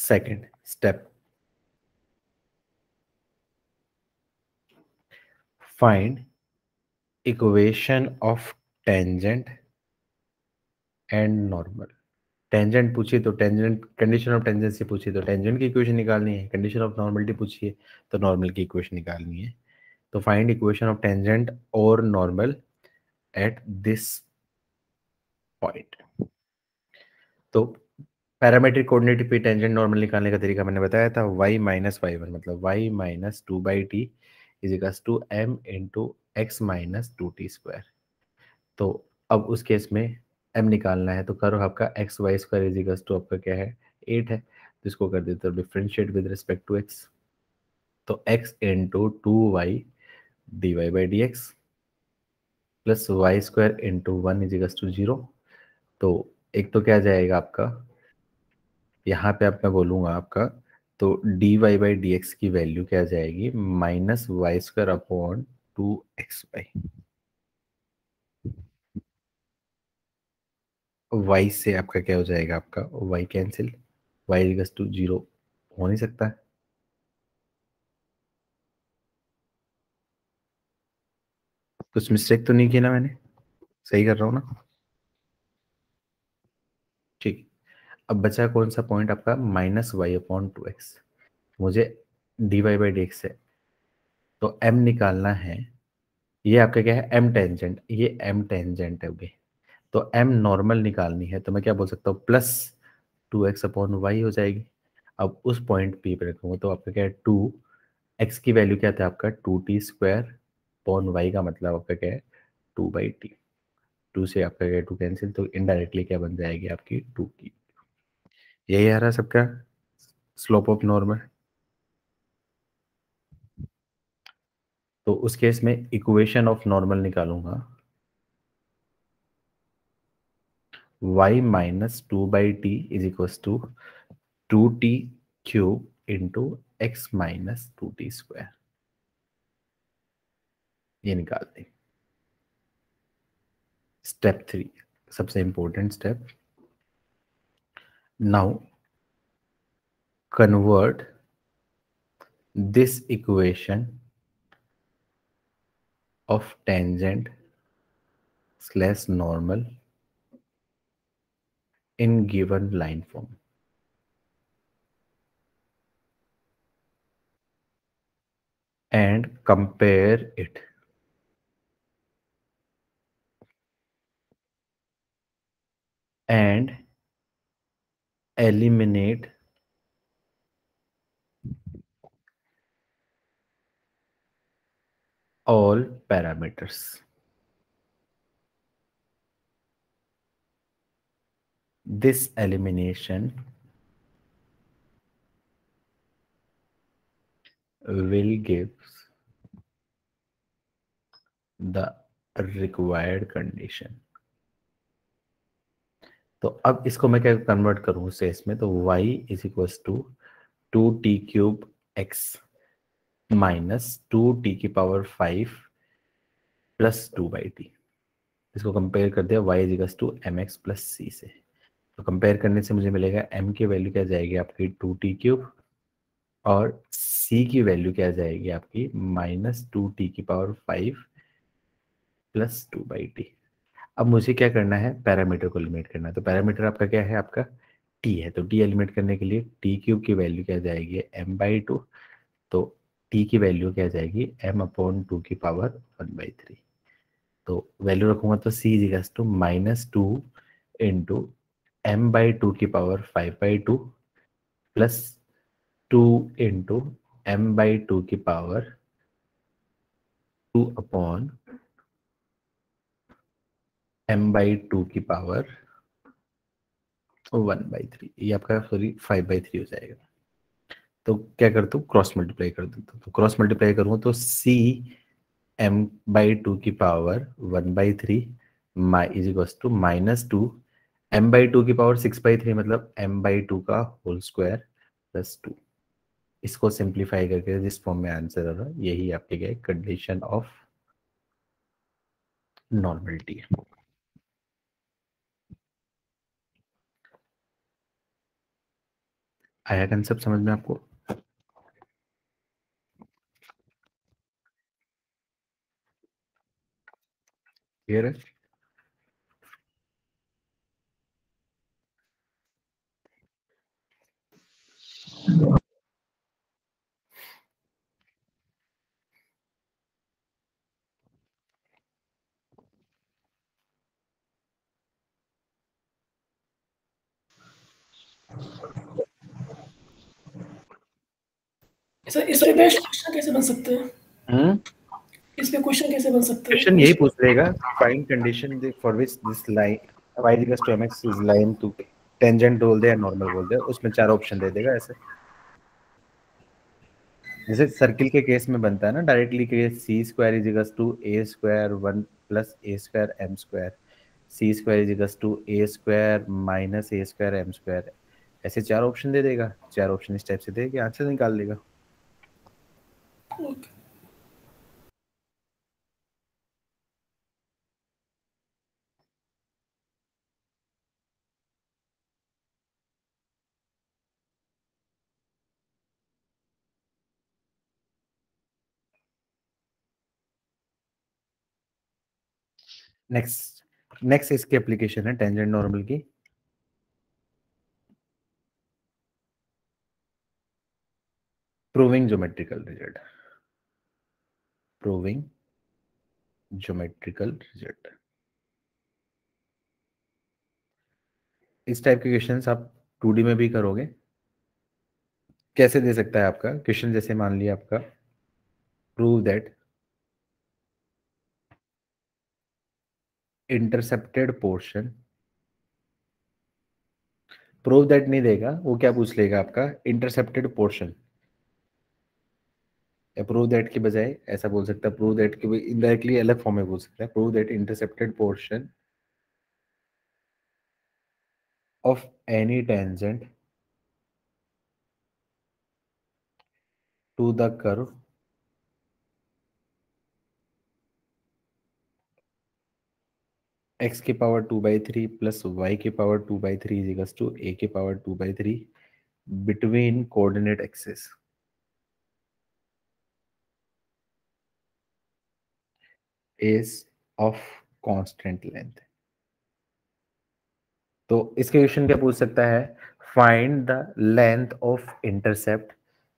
A: Second step, find equation of tangent and normal. Tangent पूछिए तो टेंजेंट, कंडीशन ऑफ टेंजेंसी पूछिए तो टेंजेंट की इक्वेशन निकालनी है, कंडीशन ऑफ नॉर्मलिटी पूछिए तो नॉर्मल की इक्वेशन निकालनी है। तो फाइंड इक्वेशन ऑफ टेंजेंट और नॉर्मल एट दिस पॉइंट। तो पैरामेट्रिक कोऑर्डिनेट पे टेंजेंट नॉर्मल निकालने का तरीका मैंने बताया था, y माइनस वाई वन मतलब y minus two by T is equals to m into x minus two T square. तो अब उस केस में m निकालना है, तो करो आपका x y square is equals to आपका क्या है 8 है, तो इसको कर देते हो differentiate with respect to x। तो x into two y d y by D x plus y square into one is equals to 0। तो एक तो क्या जाएगा आपका, यहाँ पे आप मैं बोलूँगा आपका, तो d y by D x की वैल्यू क्या जाएगी minus Y square upon two x y. Y से आपका क्या हो जाएगा, आपका y cancel, y equals to 0 हो नहीं सकता है। कुछ मिस्टेक तो नहीं की ना मैंने, सही कर रहा हूँ ना? ठीक, अब बचा कौन सा पॉइंट आपका minus y upon two x. मुझे d y by D x है तो m निकालना है, ये आपका क्या है m टेंजेंट, ये m टेंजेंट है अभी। तो m नॉर्मल निकालनी है तो मैं क्या बोल सकता हूँ plus two x upon y हो जाएगी। अब उस पॉइंट पी पे रखूँगा तो आपका क्या है टू एक्स की वैल्यू क्या था आपका two T square upon y का मतलब आपका क्या है टू बाई टी। टू से आपका क्या टू कैंसिल, तो इनडायरेक्टली क्या बन जाएगी आपकी टू की। यही आ रहा है सबका स्लोप ऑफ नॉर्मल। तो उस केस में इक्वेशन ऑफ नॉर्मल निकालूंगा, y minus two by T is equals to two T cube into x minus two T square, ये निकाल दें। स्टेप 3 सबसे important step, now convert this equation of tangent slash normal in given line form and compare it and eliminate all parameters. This elimination will give the required condition. तो अब इसको मैं क्या convert करूँ उससे इसमें, तो y is equals to two T cube X minus two T की power 5 plus two by T. इसको कंपेयर कर दिया y is equals to M x plus C से। तो कंपेयर करने से मुझे मिलेगा m की वैल्यू क्या जाएगी आपकी टू टी क्यूब और c की वैल्यू क्या जाएगी आपकी माइनस टू टी की power 5 plus two by T. अब मुझे क्या करना है पैरामीटर को एलिमिनेट करना है। तो पैरामीटर आपका क्या है आपका t है, तो t एलिमिनेट करने के लिए टी क्यूब की वैल्यू क्या जाएगी m बाई टू, तो t की वैल्यू क्या जाएगी m अपॉन टू की पावर 1/3। तो वैल्यू रखूंगा तो c is two minus two into m by two की power 5/2 plus two into m by two की power 2 upon m by two की पावर 1/3, ये आपका सॉरी 5/3 हो जाएगा। तो क्या करता हूँ क्रॉस मल्टीप्लाई कर देता हूँ, तो क्रॉस मल्टीप्लाई करूँगा तो c m बाई टू की power 1/3 is equals to minus two m by two की पावर 6/3 मतलब m बाई टू का होल स्क्वायर प्लस 2। इसको सिंप्लीफाई करके जिस फॉर्म में आंसर आ रहा है यही आपके क्या कंडीशन ऑफ नॉर्मलिटी है। आया कंसेप्ट समझ में आपको? क्लियर है?
E: सर इस पे बेस्ट क्वेश्चन कैसे बन सकते हैं? इस पे क्वेश्चन कैसे बन सकते हैं?
A: क्वेश्चन यही पूछ लेगा, find condition for which this line y equals to mx is line to tangent बोल दे या नॉर्मल बोल दे, उसमें 4 ऑप्शन दे देगा। ऐसे जैसे सर्किल के केस में बनता है ना डायरेक्टली कि C square is equals to A square 1 plus A square M square, C square is equals to A square minus A square M square, ऐसे 4 ऑप्शन दे देगा। 4 ऑप्शन इस टाइप से दे के आंसर निकाल देगा।
E: ओके
A: नेक्स्ट इसकी एप्लीकेशन है टेंजेंट नॉर्मल की। Proving geometrical result, proving geometrical result. इस टाइप के क्वेश्चंस आप 2D में भी करोगे। कैसे दे सकता है आपका क्वेश्चन? जैसे मान लिया आपका prove that intercepted portion, prove that नहीं देगा वो, क्या पूछ लेगा आपका इंटरसेप्टेड पोर्शन, या प्रूव दैट की बजाय ऐसा बोल सकता है, प्रूव दैट की इनडायरेक्टली अलग फॉर्म में बोल सकता है, prove that intercepted portion of any tangent to the curve x की पावर 2/3 प्लस y की power 2/3 is equals to a की power 2/3 between coordinate axis is of constant length। तो इसके क्वेश्चन क्या पूछ सकता है? Find the length of intercept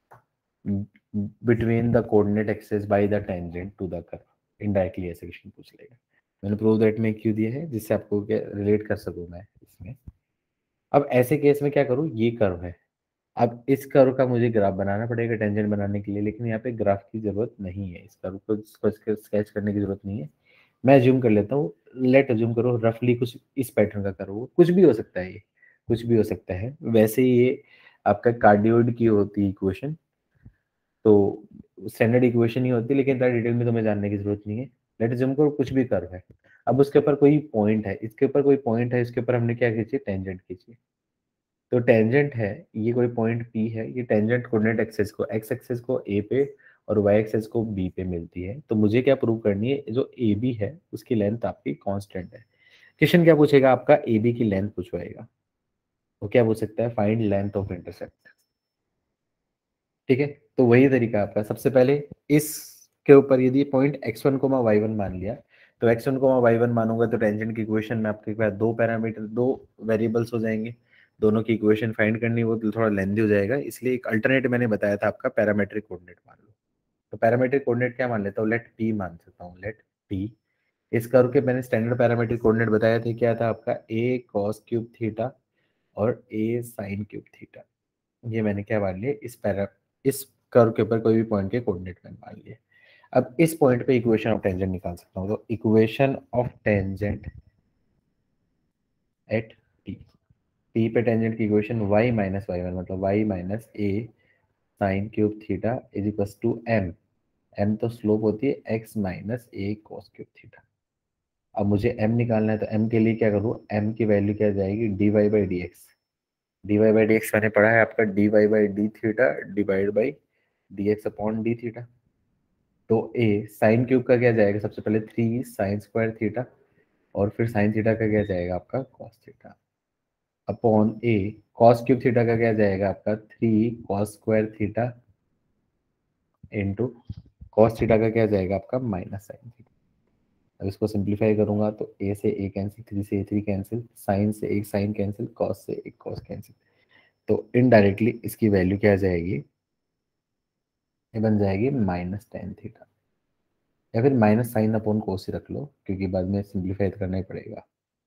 A: between the coordinate axis by the tangent to the curve. Indirectly ऐसे question पूछ लेगा। मैंने प्रूव दैट में क्यों दिया है, जिससे आपको क्या रिलेट कर सकूं मैं इसमें। अब ऐसे केस में क्या करूं, ये कर्व है, अब इस कर्व का मुझे ग्राफ बनाना पड़ेगा टेंजेंट बनाने के लिए, लेकिन यहाँ पे ग्राफ की जरूरत नहीं है, इस कर्व को स्केच करने की जरूरत नहीं है। मैं अज्यूम कर लेता हूँ, लेट अज्यूम करो रफली कुछ इस पैटर्न का कर्व हो, कुछ भी हो सकता है, ये कुछ भी हो सकता है। वैसे ही ये आपका कार्डियोइड की होती है इक्वेशन, तो स्टैंडर्ड इक्वेशन ही होती है, लेकिन इतना डिटेल में तो मैं जानने की जरूरत नहीं है। लेट अज्यूम करो कुछ भी कर्व है, अब उसके ऊपर कोई पॉइंट है, इसके ऊपर कोई पॉइंट है, इसके ऊपर हमने क्या खींची, टेंजेंट खींची। तो टेंजेंट है, ये कोई पॉइंट P है, ये टेंजेंट कोऑर्डिनेट एक्सिस को x एक्सिस को A पे और y एक्सिस को B पे मिलती है। तो मुझे क्या प्रूव करनी है, जो AB है उसकी लेंथ आपकी कांस्टेंट है। क्वेश्चन क्या पूछेगा आपका, AB की लेंथ पूछवाएगा। वो क्या पूछ सकता है, फाइंड लेंथ ऑफ इंटरसेप्ट। ठीक है, तो वही तरीका आपका। सबसे पहले इसके ऊपर यदि पॉइंट x1, y1 मान लिया, तो x1, y1 मानूंगा तो टेंजेंट की इक्वेशन में आपके पास 2 पैरामीटर 2 वेरिएबल्स हो जाएंगे, दोनों की इक्वेशन फाइंड करनी, वो थोड़ा लेंथी हो जाएगा, इसलिए एक अल्टरनेट मैंने बताया था आपका पैरामेट्रिक कोऑर्डिनेट मान लो। तो पैरामेट्रिक कोऑर्डिनेट क्या मान लेता हूँ, लेट P मान सकता हूँ, लेट P। इस कर्व के मैंने स्टैंडर्ड पैरामेट्रिक कोऑर्डिनेट बताया थे, क्या था आपका a cos क्यूब थीटा और a sin क्यूब थीटा। ये मैंने क्या मान लिया, इस कर्व के ऊपर कोई भी पॉइंट के कोऑर्डिनेट मैंने मान लिए। अब इस पॉइंट पे इक्वेशन ऑफ टेंजेंट निकाल सकता हूँ, तो equation of tangent at P पे टेंजेंट की इक्वेशन y माइनस y1 मतलब y minus a sine cube theta is equal to m तो स्लोप होती है x minus a cos cube theta. अब मुझे m निकालना है, तो m के लिए क्या करूँ, m की वैल्यू क्या जाएगी, dy by D X. dy by D X मैंने पढ़ा है आपका dy by D theta divide by D X upon D theta. तो a साइन क्यूब का क्या जाएगा, सबसे पहले 3 साइन स्क्वायर थीटा और फिर साइन थीटा का क्या जाएगा आपका cos theta. Upon A cos cube theta का क्या जाएगा आपका 3 cos square theta into cos theta का क्या जाएगा आपका माइनस साइन थीटा। अब इसको सिंप्लीफाई करूंगा तो ए से ए कैंसिल, 3 से ए 3 कैंसिल, साइन से एक साइन कैंसिल, कॉस से एक कॉस कैंसिल। तो इनडायरेक्टली इसकी वैल्यू क्या आ जाएगी, ये बन जाएगी माइनस टेन थीटा, या फिर माइनस साइन अपॉन कोस ही रख लो क्योंकि बाद में सिंप्लीफाई करना ही पड़ेगा।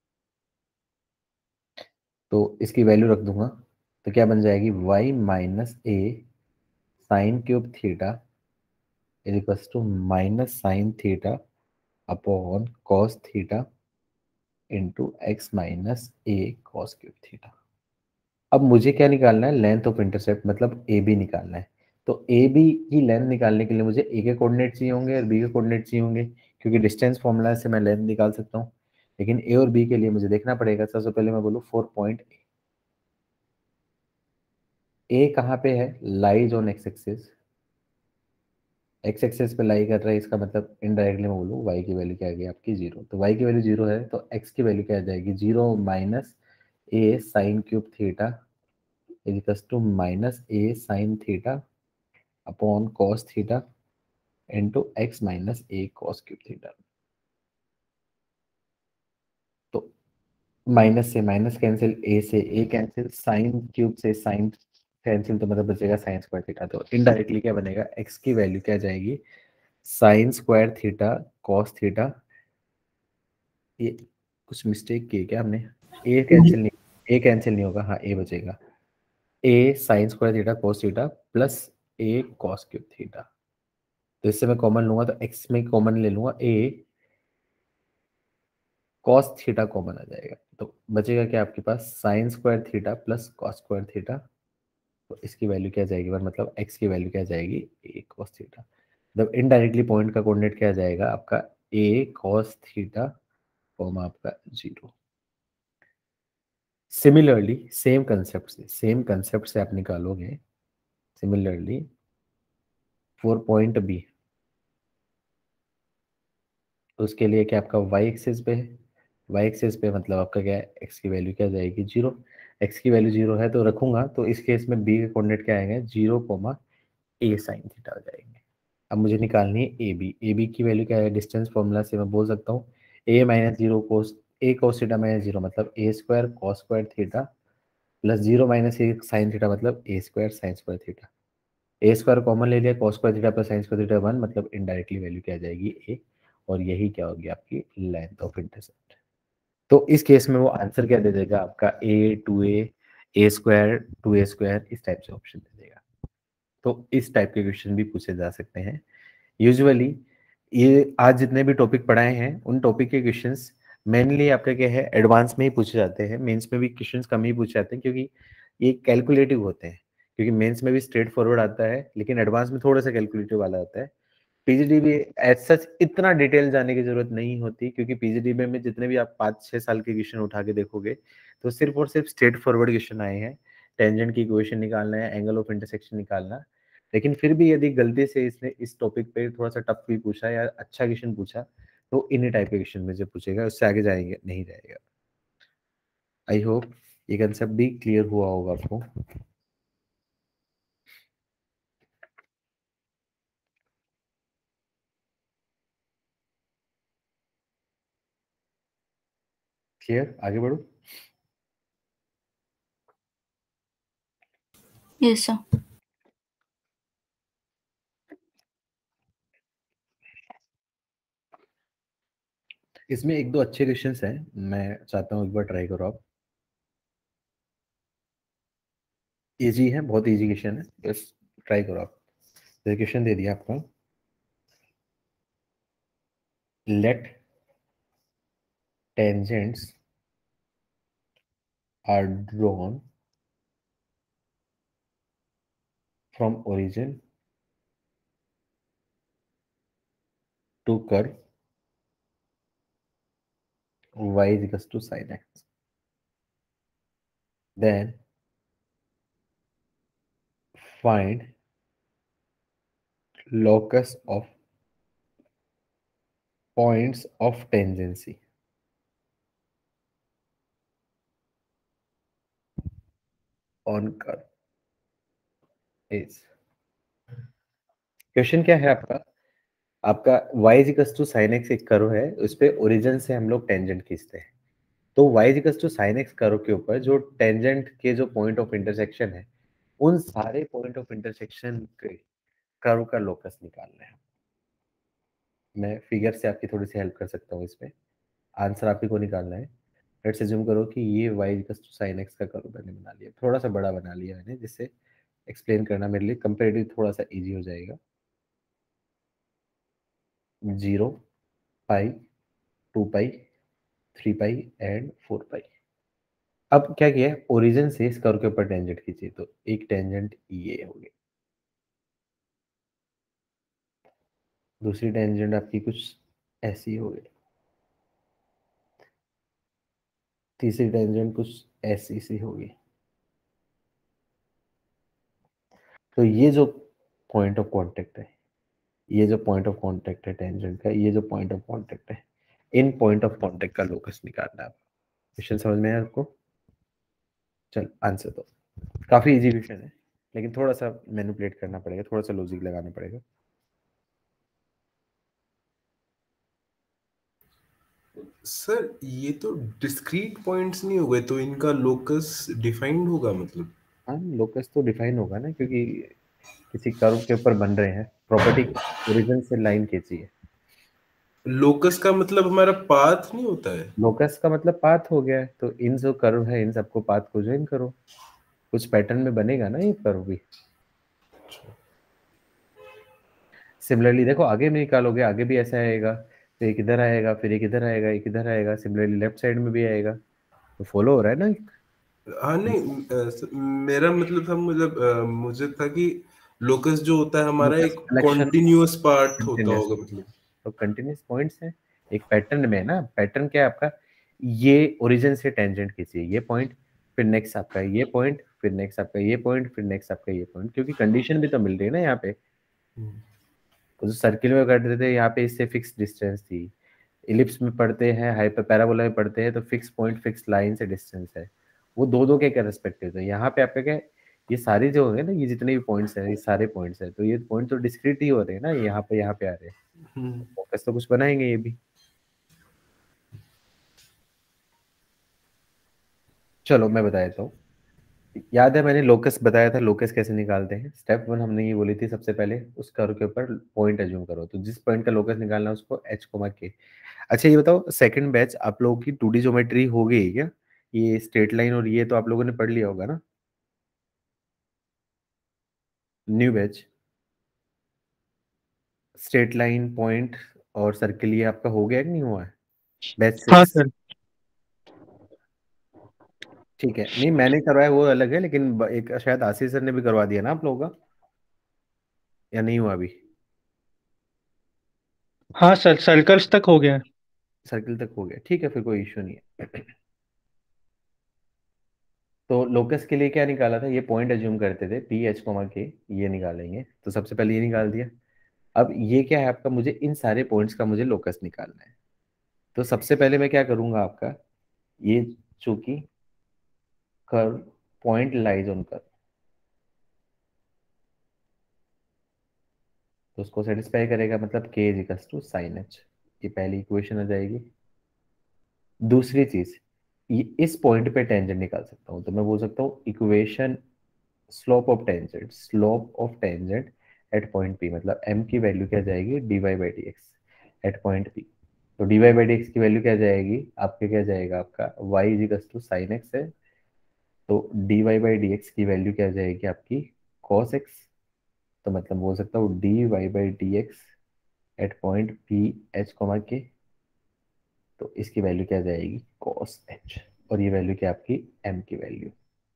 A: तो इसकी वैल्यू रख दूंगा तो क्या बन जाएगी y minus A sine cube theta is equals to minus sine theta upon cos theta into x minus A cos cube theta. अब मुझे क्या निकालना है, लेंथ ऑफ इंटरसेप्ट, मतलब ए बी निकालना है। तो ए बी की लेंथ निकालने के लिए मुझे ए के कोऑर्डिनेट चाहिए होंगे और बी के कोऑर्डिनेट चाहिए होंगे, क्योंकि डिस्टेंस फॉर्मूला से मैं लेंथ निकाल सकता हूँ। लेकिन ए और बी के लिए मुझे देखना पड़ेगा। सबसे पहले मैं बोलूँ 4 पॉइंट ए कहाँ पे है, lies on X axis, X axis पे लाई कर रहा है, इसका मतलब इनडायरेक्टली मैं बोलूँ y की वैल्यू क्या आ गई आपकी 0। तो y की वैल्यू 0 है तो x की वैल्यू क्या आ जाएगी, 0 minus A sine cube theta is equals to minus A sine theta upon cos theta into x minus A cos cube theta. तो माइनस से माइनस कैंसिल, ए से ए कैंसिल, साइन क्यूब से sine cancel, तो मतलब बचेगा sine square theta. तो indirectly क्या बनेगा, एक्स की वैल्यू क्या जाएगी, sine square theta cos theta. ये कुछ मिस्टेक की है क्या हमने, ए कैंसिल नहीं होगा, हाँ ए बचेगा, A sine square theta cos theta plus A cos cube theta. तो इससे मैं कॉमन लूंगा तो एक्स में कॉमन ले लूंगा, ए कॉस थीटा कॉमन आ जाएगा। तो बचेगा क्या आपके पास, sine square theta plus cos square theta. तो इसकी वैल्यू क्या जाएगी, मतलब एक्स की वैल्यू क्या जाएगी, ए कॉस थीटा। मतलब इनडायरेक्टली पॉइंट का कोऑर्डिनेट क्या जाएगा आपका, ए कॉस थीटा कॉमा आपका 0। सिमिलरली सेम कंसेप्ट से आप निकालोगे, सिमिलरली 4 पॉइंट बी, तो उसके लिए क्या आपका y एक्सिस पे है, y एक्सिस पे मतलब आपका क्या है, x की वैल्यू क्या जाएगी 0। x की वैल्यू 0 है तो रखूंगा, तो इस केस में b के कोऑर्डिनेट क्या आएंगे, 0 कोमा a साइन थीटा आ जाएंगे। अब मुझे निकालनी है ए बी की वैल्यू क्या है, डिस्टेंस फॉर्मूला से मैं बोल सकता हूँ a minus 0 cos a cos theta minus 0 मतलब a square cos square theta plus 0 minus A sine theta मतलब a square sine square theta. A square common ले लिया, cos square theta plus sine square theta 1, मतलब indirectly value क्या आ जाएगी ए, और यही क्या होगी आपकी लेंथ ऑफ इंटरसेप्ट। तो इस केस में वो आंसर क्या दे देगा आपका, ए स्क्वायर 2a स्क्वायर, इस टाइप से ऑप्शन दे देगा। तो इस टाइप के क्वेश्चन भी पूछे जा सकते हैं। यूजुअली ये आज जितने भी टॉपिक पढ़ाए हैं उन टॉपिक के क्वेश्चंस मेनली आपके क्या है, एडवांस में ही पूछे जाते हैं। मेंस में भी क्वेश्चंस कम ही पूछे जाते हैं क्योंकि ये कैलकुलेटिव होते हैं। क्योंकि मेंस में भी स्ट्रेट फॉरवर्ड आता है लेकिन एडवांस में थोड़ा सा कैलकुलेटिव वाला आता है। पीजीडी भी एज सच इतना डिटेल जाने की जरूरत नहीं होती, क्योंकि पीजीडी में जितने भी आप 5-6 साल के क्वेश्चन उठा के देखोगे तो सिर्फ और सिर्फ स्ट्रेट फॉरवर्ड क्वेश्चन आए हैं। टेंजेंट की इक्वेशन निकालना है, एंगल ऑफ इंटरसेक्शन निकालना। लेकिन फिर भी यदि गलती से इसने इस टॉपिक पे थोड़ा सा टफ भी पूछा या अच्छा क्वेश्चन पूछा तो इन्हीं टाइप के क्वेश्चन में से पूछेगा, उससे आगे जाएंगे नहीं जाएगा। आई होप ये कंसेप्ट भी क्लियर हुआ होगा आपको। क्लियर, आगे बढ़ो।
C: Yes sir.
A: इसमें एक दो अच्छे क्वेश्चंस हैं, मैं चाहता हूँ एक बार ट्राई करो आप। इजी है, बहुत इजी क्वेश्चन है, बस ट्राई करो आप। क्वेश्चन दे दिया आपको, let tangents are drawn from origin to curve y is equals to sin x. Then find locus of points of tangency. On curve is, question क्या है आपका, आपका y equals to sin x एक curve है, उस पे origin से हम लोग टेंजेंट खींचते हैं। तो y equals to sin x curve के ऊपर जो टेंजेंट के जो पॉइंट ऑफ इंटरसेक्शन है, उन सारे पॉइंट ऑफ इंटरसेक्शन के कर्व का लोकस निकालना है। मैं फिगर से आपकी थोड़ी सी हेल्प कर सकता हूँ इसमें, आंसर आप ही को निकालना है। लेट्स अज्यूम करो कि ये y equals to sin x का कर्व मैंने बना लिया, थोड़ा सा बड़ा बना लिया मैंने, जिससे एक्सप्लेन करना मेरे लिए कंपेरेटिव थोड़ा सा इजी हो जाएगा। 0, पाई, 2 पाई, 3 पाई एंड 4 पाई। अब क्या किया, ओरिजिन से इस कर्व के ऊपर टेंजेंट खींची, तो एक टेंजेंट ये हो गई, दूसरी टेंजेंट आपकी कुछ ऐसी हो गई, तीसरी टेंजेंट कुछ ऐसी सी होगी। तो ये जो पॉइंट ऑफ कांटेक्ट है, ये जो पॉइंट ऑफ कांटेक्ट है टेंजेंट का, ये जो पॉइंट ऑफ कांटेक्ट है, इन पॉइंट ऑफ कांटेक्ट का लोकस निकालना है। क्वेश्चन समझ में आया आपको? चल आंसर दो। काफी इजी क्वेश्चन है, लेकिन थोड़ा सा मैनिपुलेट करना पड़ेगा, थोड़ा सा लॉजिक लगाना पड़ेगा।
F: सर ये तो डिस्क्रीट पॉइंट्स नहीं हो गए, तो इनका लोकस डिफाइंड होगा मतलब?
A: हाँ, लोकस तो डिफाइन होगा ना, क्योंकि किसी कर्व के ऊपर बन रहे हैं, प्रॉपर्टी ओरिजिन से लाइन खींची है।
F: लोकस का मतलब हमारा पाथ नहीं होता है?
A: लोकस का मतलब पाथ हो गया है, तो इन जो कर्व है इन सबको पाथ को ज्वाइन करो, कुछ पैटर्न में बनेगा ना ये कर्व भी। सिमिलरली देखो आगे में निकालोगे, आगे भी ऐसा आएगा, तो एक इधर आएगा, फिर एक इधर आएगा, एक इधर आएगा, सिमिलरली लेफ्ट साइड में भी आएगा, तो फॉलो हो रहा है ना।
F: हाँ नहीं, मेरा मतलब था, मुझे था कि लोकस जो होता है हमारा एक कॉन्टिन्यूअस पार्ट होता होगा मतलब।
A: तो कंटिन्यूअस पॉइंट्स है एक पैटर्न में ना। पैटर्न क्या है आपका, ये ओरिजिन से टेंजेंट खींचिए, ये पॉइंट, फिर नेक्स्ट आपका ये पॉइंट, फिर नेक्स्ट आपका ये पॉइंट, फिर नेक्स्ट आपका ये पॉइंट, क्योंकि कंडीशन भी तो मिल रही है ना यहाँ पे। तो जो सर्किल में करते थे यहाँ पे इससे फिक्स डिस्टेंस थी, इलिप्स में पढ़ते हैं, हाइपर पैराबोला में पढ़ते हैं तो फिक्स पॉइंट फिक्स लाइन से डिस्टेंस है, वो दो दो के रेस्पेक्टिव है। यहाँ पे आपका क्या है, ये सारे जो होंगे ना, ये जितने भी पॉइंट्स हैं, ये सारे पॉइंट्स हैं, तो ये पॉइंट तो डिस्क्रीट ही हो रहे हैं ना, यहाँ पे आ रहे हैं, फोकस तो कुछ बनाएंगे ये भी। चलो मैं बता देता हूँ, याद है मैंने लोकस बताया था, लोकस कैसे निकालते हैं। स्टेप 1 हमने ये बोली थी, सबसे पहले उस कर्व के ऊपर पॉइंट एज्यूम करो, तो जिस पॉइंट का लोकस निकालना है उसको h, k। अच्छा ये बताओ, सेकंड बैच आप लोगों की 2D ज्योमेट्री हो गई क्या? ये स्ट्रेट लाइन और ये तो आप लोगों ने पढ़ लिया होगा ना, new batch straight line, point और सर्किल, ये आपका हो गया कि नहीं हुआ है बैच 6?
D: हाँ सर।
A: ठीक है, नहीं मैंने करवाया वो अलग है, लेकिन एक शायद आशीष सर ने भी करवा दिया ना आप लोगों का, या नहीं हुआ अभी?
D: हाँ सर, सर्कल्स तक हो गया है।
A: सर्किल तक हो गया, ठीक है, फिर कोई इश्यू नहीं है। तो लोकस के लिए क्या निकाला था, ये पॉइंट एज्यूम करते थे पी एच कोमा के, ये निकालेंगे, तो सबसे पहले ये निकाल दिया। अब ये क्या है आपका, मुझे इन सारे पॉइंट्स का मुझे लोकस निकालना है। तो सबसे पहले मैं क्या करूंगा, आपका ये चूंकि curve point lies on curve, तो उसको सेटिस्फाई करेगा, मतलब k is equals to sine h, ये पहली इक्वेशन आ जाएगी। दूसरी चीज, ये इस पॉइंट पे टेंजेंट निकाल सकता हूँ, तो मैं बोल सकता हूँ equation slope of tangent at point p, मतलब m की वैल्यू क्या जाएगी, dy by D x at point p। तो dy बाई डी एक्स की वैल्यू क्या जाएगी आपके, क्या जाएगा आपका y is equals to sine x है, तो dy बाई डी एक्स की वैल्यू क्या जाएगी आपकी cos x। तो मतलब बोल सकता हूँ dy by D x at point p h, k, तो इसकी वैल्यू क्या जाएगी cos h, और ये वैल्यू क्या आपकी m की वैल्यू।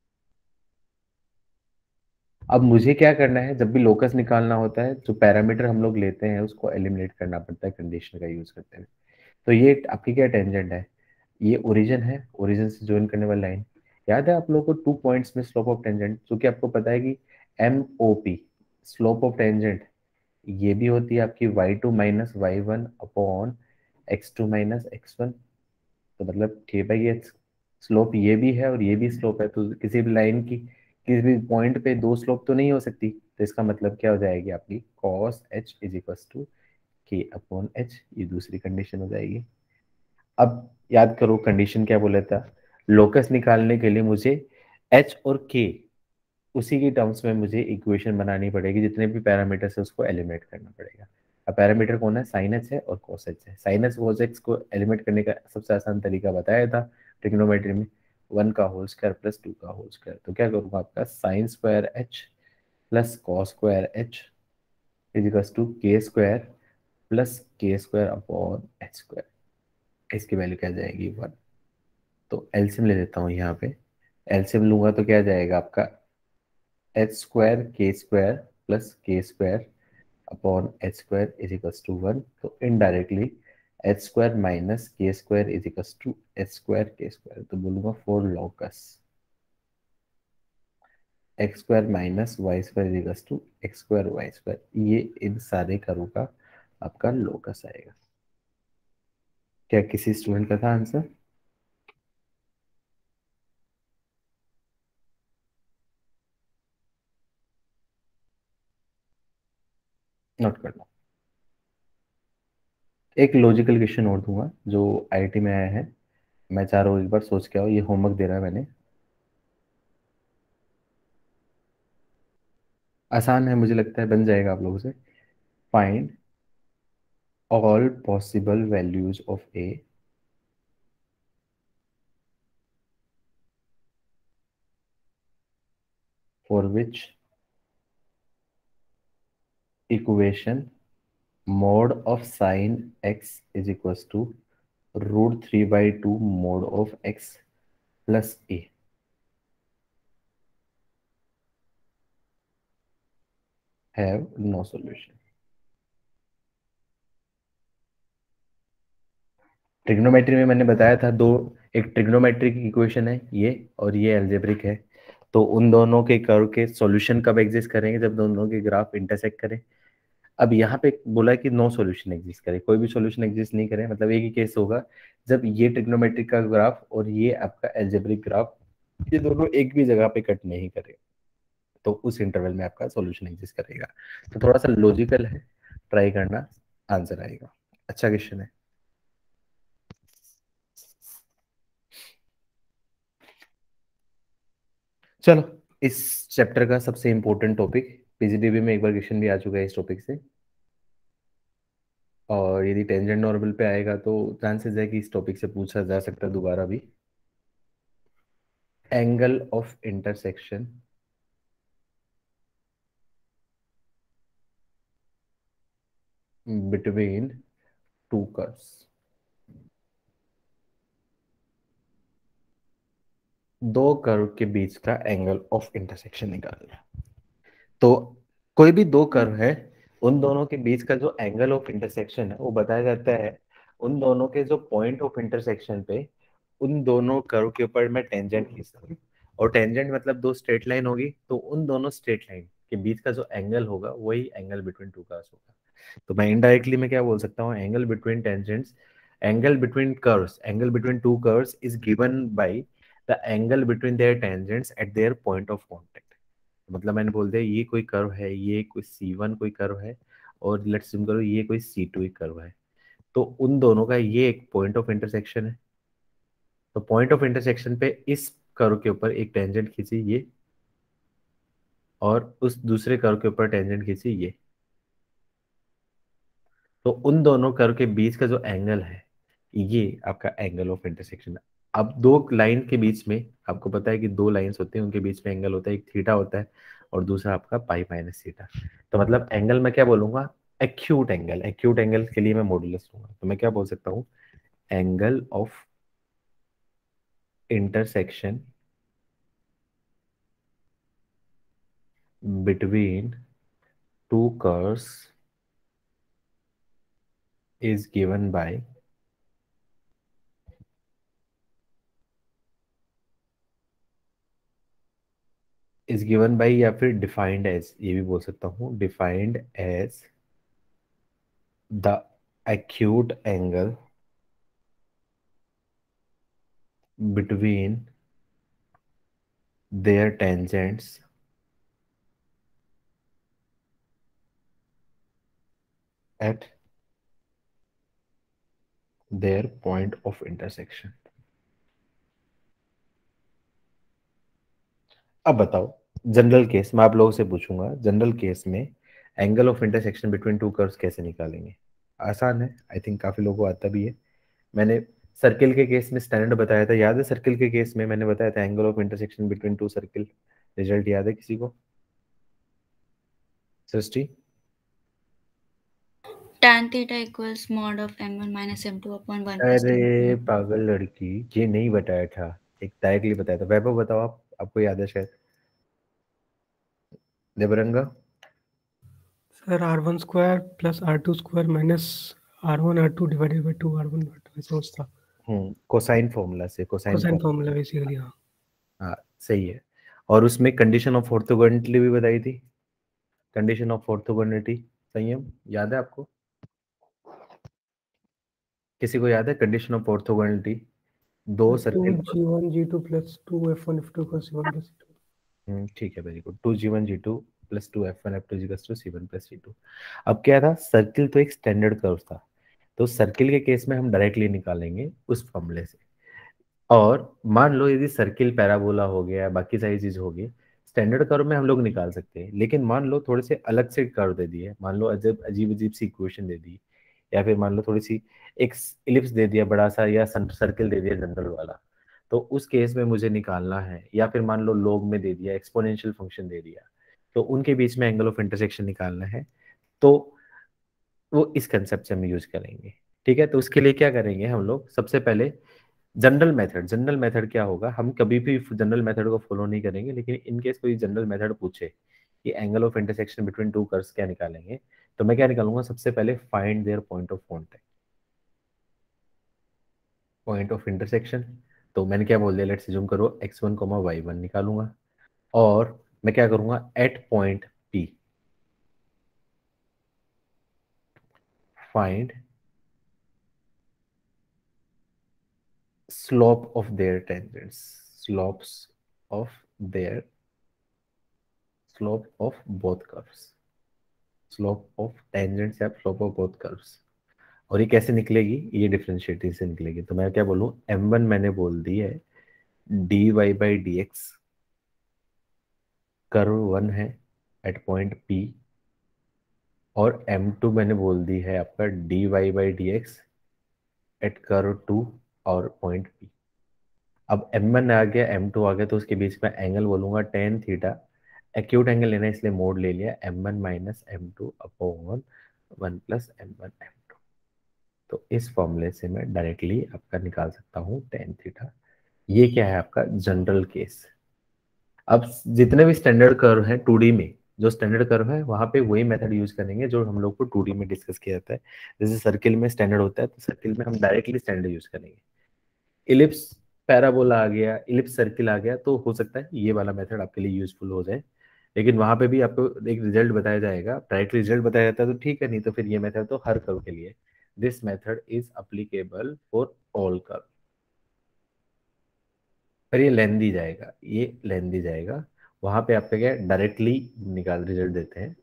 A: अब मुझे क्या करना है, जब भी लोकस निकालना होता है, जो पैरामीटर हम लोग लेते हैं उसको एलिमिनेट करना पड़ता है कंडीशन का यूज करते हुए। तो ये आपकी क्या टेंजेंट है, ये ओरिजिन है, ओरिजिन से ज्वाइन करने वाली लाइन। याद है आप लोगों को 2 पॉइंट्स में स्लोप ऑफ टेंजेंट, क्योंकि आपको पता है कि MOP स्लोप ऑफ टेंजेंट ये भी होती है आपकी y2 minus y1 upon x2 minus x1, तो मतलब k बाई एच स्लोप ये भी है और ये भी स्लोप है, तो किसी भी लाइन की किसी भी पॉइंट पे दो स्लोप तो नहीं हो सकती, तो इसका मतलब क्या हो जाएगी आपकी cos h is equal to k upon h, ये दूसरी कंडीशन हो जाएगी। अब याद करो कंडीशन क्या बोला था, लोकस निकालने के लिए मुझे h और k उसी की टर्म्स में मुझे इक्वेशन बनानी पड़ेगी, जितने भी पैरामीटर्स है उसको एलिमिनेट करना पड़ेगा। अब पैरामीटर कौन है, साइन एच है और कॉस एच है। साइन एच कॉस एच को एलिमिनेट करने का सबसे आसान तरीका बताया था ट्रिग्नोमेट्री में, 1 का होल स्क्वायर प्लस 2 का होल स्क्वायर। तो क्या करूँगा, आपका sine square H plus cos square H is equal to K square plus K square upon H square. इसकी वैल्यू क्या जाएगी 1। तो एलसीएम ले लेता हूँ यहाँ पे, एलसीएम लूंगा तो क्या जाएगा आपका H square K square plus K square upon H square is equal to 1। तो इनडायरेक्टली H square minus K square is equal to H square K square. तो बोलूंगा for locus X square minus Y square is equal to X square Y square. ये इन सारे करों का आपका लॉकस आएगा। क्या किसी स्टूडेंट का था आंसर? नोट कर लो। एक लॉजिकल क्वेश्चन और दूंगा जो आईआईटी में आया है, मैं चाह रहा हूँ एक बार सोच के आओ, ये होमवर्क दे रहा है मैंने, आसान है मुझे लगता है बन जाएगा आप लोगों से। Find all possible values of A for which equation mod of sin x is equals to root 3 by 2 mod of x plus a। have no solution। Trigonometry में मैंने बताया था दो, एक ट्रिग्नोमेट्रिक इक्वेशन है ये और ये एल्जेब्रिक है। तो उन दोनों के कर्व के सॉल्यूशन कब एग्जिस्ट करेंगे, जब दोनों के ग्राफ इंटरसेक्ट करें। अब यहाँ पे बोला कि नो सॉल्यूशन एग्जिस्ट करे, कोई भी सॉल्यूशन एग्जिस्ट नहीं करे, मतलब एक ही केस होगा जब ये ट्रिग्नोमेट्रिक का ग्राफ और ये आपका एल्जेब्रिक ग्राफ ये दोनों एक भी जगह पे कट नहीं करे, तो उस इंटरवल में आपका सॉल्यूशन एग्जिस्ट करेगा। तो थोड़ा सा लॉजिकल है, ट्राई करना, आंसर आएगा। अच्छा क्वेश्चन है। चलो इस चैप्टर का सबसे इंपॉर्टेंट टॉपिक, पीजीडीबी में एक बार क्वेश्चन भी आ चुका है इस टॉपिक से, और यदि टेंजेंट नॉर्मल पे आएगा तो चांसेस है कि इस टॉपिक से पूछा जा सकता है दोबारा भी। Angle of intersection between two curves. दो कर्व के बीच का एंगल ऑफ इंटरसेक्शन निकालना। तो कोई भी दो कर्व है, उन दोनों के बीच का जो एंगल ऑफ इंटरसेक्शन है वो बताया जाता है उन दोनों के जो पॉइंट ऑफ इंटरसेक्शन पे उन दोनों कर्व के ऊपर मैं टेंजेंट खींचता हूँ, और टेंजेंट मतलब दो स्ट्रेट लाइन होगी, तो उन दोनों स्ट्रेट लाइन के बीच का जो एंगल होगा वही एंगल बिटवीन टू कर्व्स होगा। तो मैं इनडायरेक्टली में क्या बोल सकता हूँ, angle between tangents, angle between curves, angle between two curves is given by the angle between their tangents at their point of contact. मतलब मैंने बोल दिया ये कोई कर्व है, ये कोई C1 कोई कर्व है, और लेट्स assume करो ये कोई C2 एक कर्व है, तो उन दोनों का ये एक पॉइंट ऑफ इंटरसेक्शन है। तो पॉइंट ऑफ इंटरसेक्शन पे इस कर्व के ऊपर एक टेंजेंट खींची ये, और उस दूसरे कर्व के ऊपर टेंजेंट खींची ये, तो उन दोनों कर्व के बीच का जो एंगल है ये आपका एंगल ऑफ इंटरसेक्शन है। अब दो लाइन के बीच में आपको पता है कि दो लाइंस होते हैं, उनके बीच में एंगल होता है, एक थीटा होता है और दूसरा आपका पाई माइनस थीटा। तो मतलब एंगल मैं क्या बोलूंगा, एक्यूट एंगल। एक्यूट एंगल के लिए मैं मॉडुलस लूंगा, तो मैं क्या बोल सकता हूँ, angle of intersection between two curves is given by या फिर डिफाइंड एज, ये भी बोल सकता हूँ, defined as the acute angle between their tangents at their point of intersection। अब बताओ जनरल केस मैं आप लोगों से पूछूंगा, जनरल केस में angle of intersection between two curves कैसे निकालेंगे? आसान है, आई थिंक काफी लोगों को आता भी है। मैंने सर्किल के केस में स्टैंडर्ड बताया था, याद है? सर्किल के केस में मैंने बताया था angle of intersection between two circle. Result याद है किसी को? सृष्टि?
C: tan theta equals mod of m1 minus m2 upon 1 plus
A: अरे
C: 2।
A: पागल लड़की, ये नहीं बताया था, एक डायरेक्टली बताया था। वैभव बताओ, आप आपको याद है शायद? देवरंगा?
E: Sir R1 square plus R2 square minus R1 R2 divided by 2 R1 R2 ऐसा कुछ था।
A: कोसाइन फॉर्मूला से,
E: कोसाइन फॉर्मूला बेसिकली। हाँ
A: हाँ सही है। और उसमें कंडीशन ऑफ ऑर्थोगोनलिटी भी बताई थी, कंडीशन ऑफ ऑर्थोगोनलिटी संयम, याद है आपको? किसी को याद है कंडीशन ऑफ ऑर्थोगोनलिटी? दो circle
E: 2G1 G2 plus 2F1 F2 को C1 प्लस C2।
A: ठीक है, very good. 2G1 G2 plus 2F1 F2 equals to C1 plus C2। अब क्या था, सर्किल तो एक स्टैंडर्ड कर्व था, तो सर्किल के केस में हम डायरेक्टली निकालेंगे उस फॉर्मूले से। और मान लो यदि सर्किल पैराबोला हो गया, बाकी सारी चीज होगी, स्टैंडर्ड कर्व में हम लोग निकाल सकते हैं। लेकिन मान लो थोड़े से अलग से कर्व दे दिए, मान लो अजीब अजीब अजीब सी इक्वेशन दे दी, या फिर मान लो थोड़ी सी एक इलिप्स दे दिया बड़ा सा, या सर्किल दे दिया जनरल वाला, तो उस केस में मुझे निकालना है। या फिर मान लो लॉग में दे दिया, एक्सपोनेंशियल फंक्शन दे दिया, तो उनके बीच में एंगल ऑफ इंटरसेक्शन निकालना है, तो वो इस कंसेप्ट से हम यूज करेंगे। ठीक है, तो उसके लिए क्या करेंगे हम लोग, सबसे पहले जनरल मेथड क्या होगा, हम कभी भी जनरल मेथड को फॉलो नहीं करेंगे, लेकिन इन केस कोई जनरल मेथड पूछे कि angle of intersection between two curves क्या निकालेंगे, तो मैं क्या निकालूंगा, सबसे पहले find their point of contact, point of intersection. तो मैंने क्या बोल दिया, लेट्स अज्यूम करो x1 y1 निकालूंगा, और मैं क्या करूंगा, at point P find slope of their tangents, slopes of their slope of both curves, slope of tangents या slope of both curves। और ये कैसे निकलेगी, ये डिफरेंशिएटिंग से निकलेगी। तो मैं क्या बोलूँ, m1 मैंने बोल दी है dy/dx, कर्व 1 है एट पॉइंट P, और m2 मैंने बोल दी है आपका dy/dx एट कर्व 2 और पॉइंट P। अब m1 आ गया, m2 आ गया, तो उसके बीच में एंगल बोलूंगा tan थीटा, एक्यूट एंगल लेना इसलिए मोड ले लिया, m1 minus m2 upon 1 plus m1 m2। तो इस फॉर्मूले से मैं डायरेक्टली आपका निकाल सकता हूँ tan थीटा। ये क्या है आपका जनरल केस। अब जितने भी स्टैंडर्ड कर्व हैं 2D में, जो स्टैंडर्ड कर्व है वहां पे वही मेथड यूज करेंगे जो हम लोग को 2D में डिस्कस किया जाता है। जैसे सर्किल में स्टैंडर्ड होता है, तो सर्किल में हम डायरेक्टली स्टैंडर्ड यूज करेंगे। इलिप्स पैराबोला आ गया, इलिप्स सर्किल आ गया, तो हो सकता है ये वाला मेथड आपके लिए यूजफुल हो जाए। लेकिन वहां पे भी आपको एक रिजल्ट बताया जाएगा, डायरेक्ट रिजल्ट बताया जाता है तो ठीक है, नहीं तो फिर ये मेथड तो हर कर्व के लिए, this method is applicable for all curve. पर ये लेंदी जाएगा, ये लेंदी जाएगा। वहां पे आपका क्या डायरेक्टली निकाल रिजल्ट देते हैं।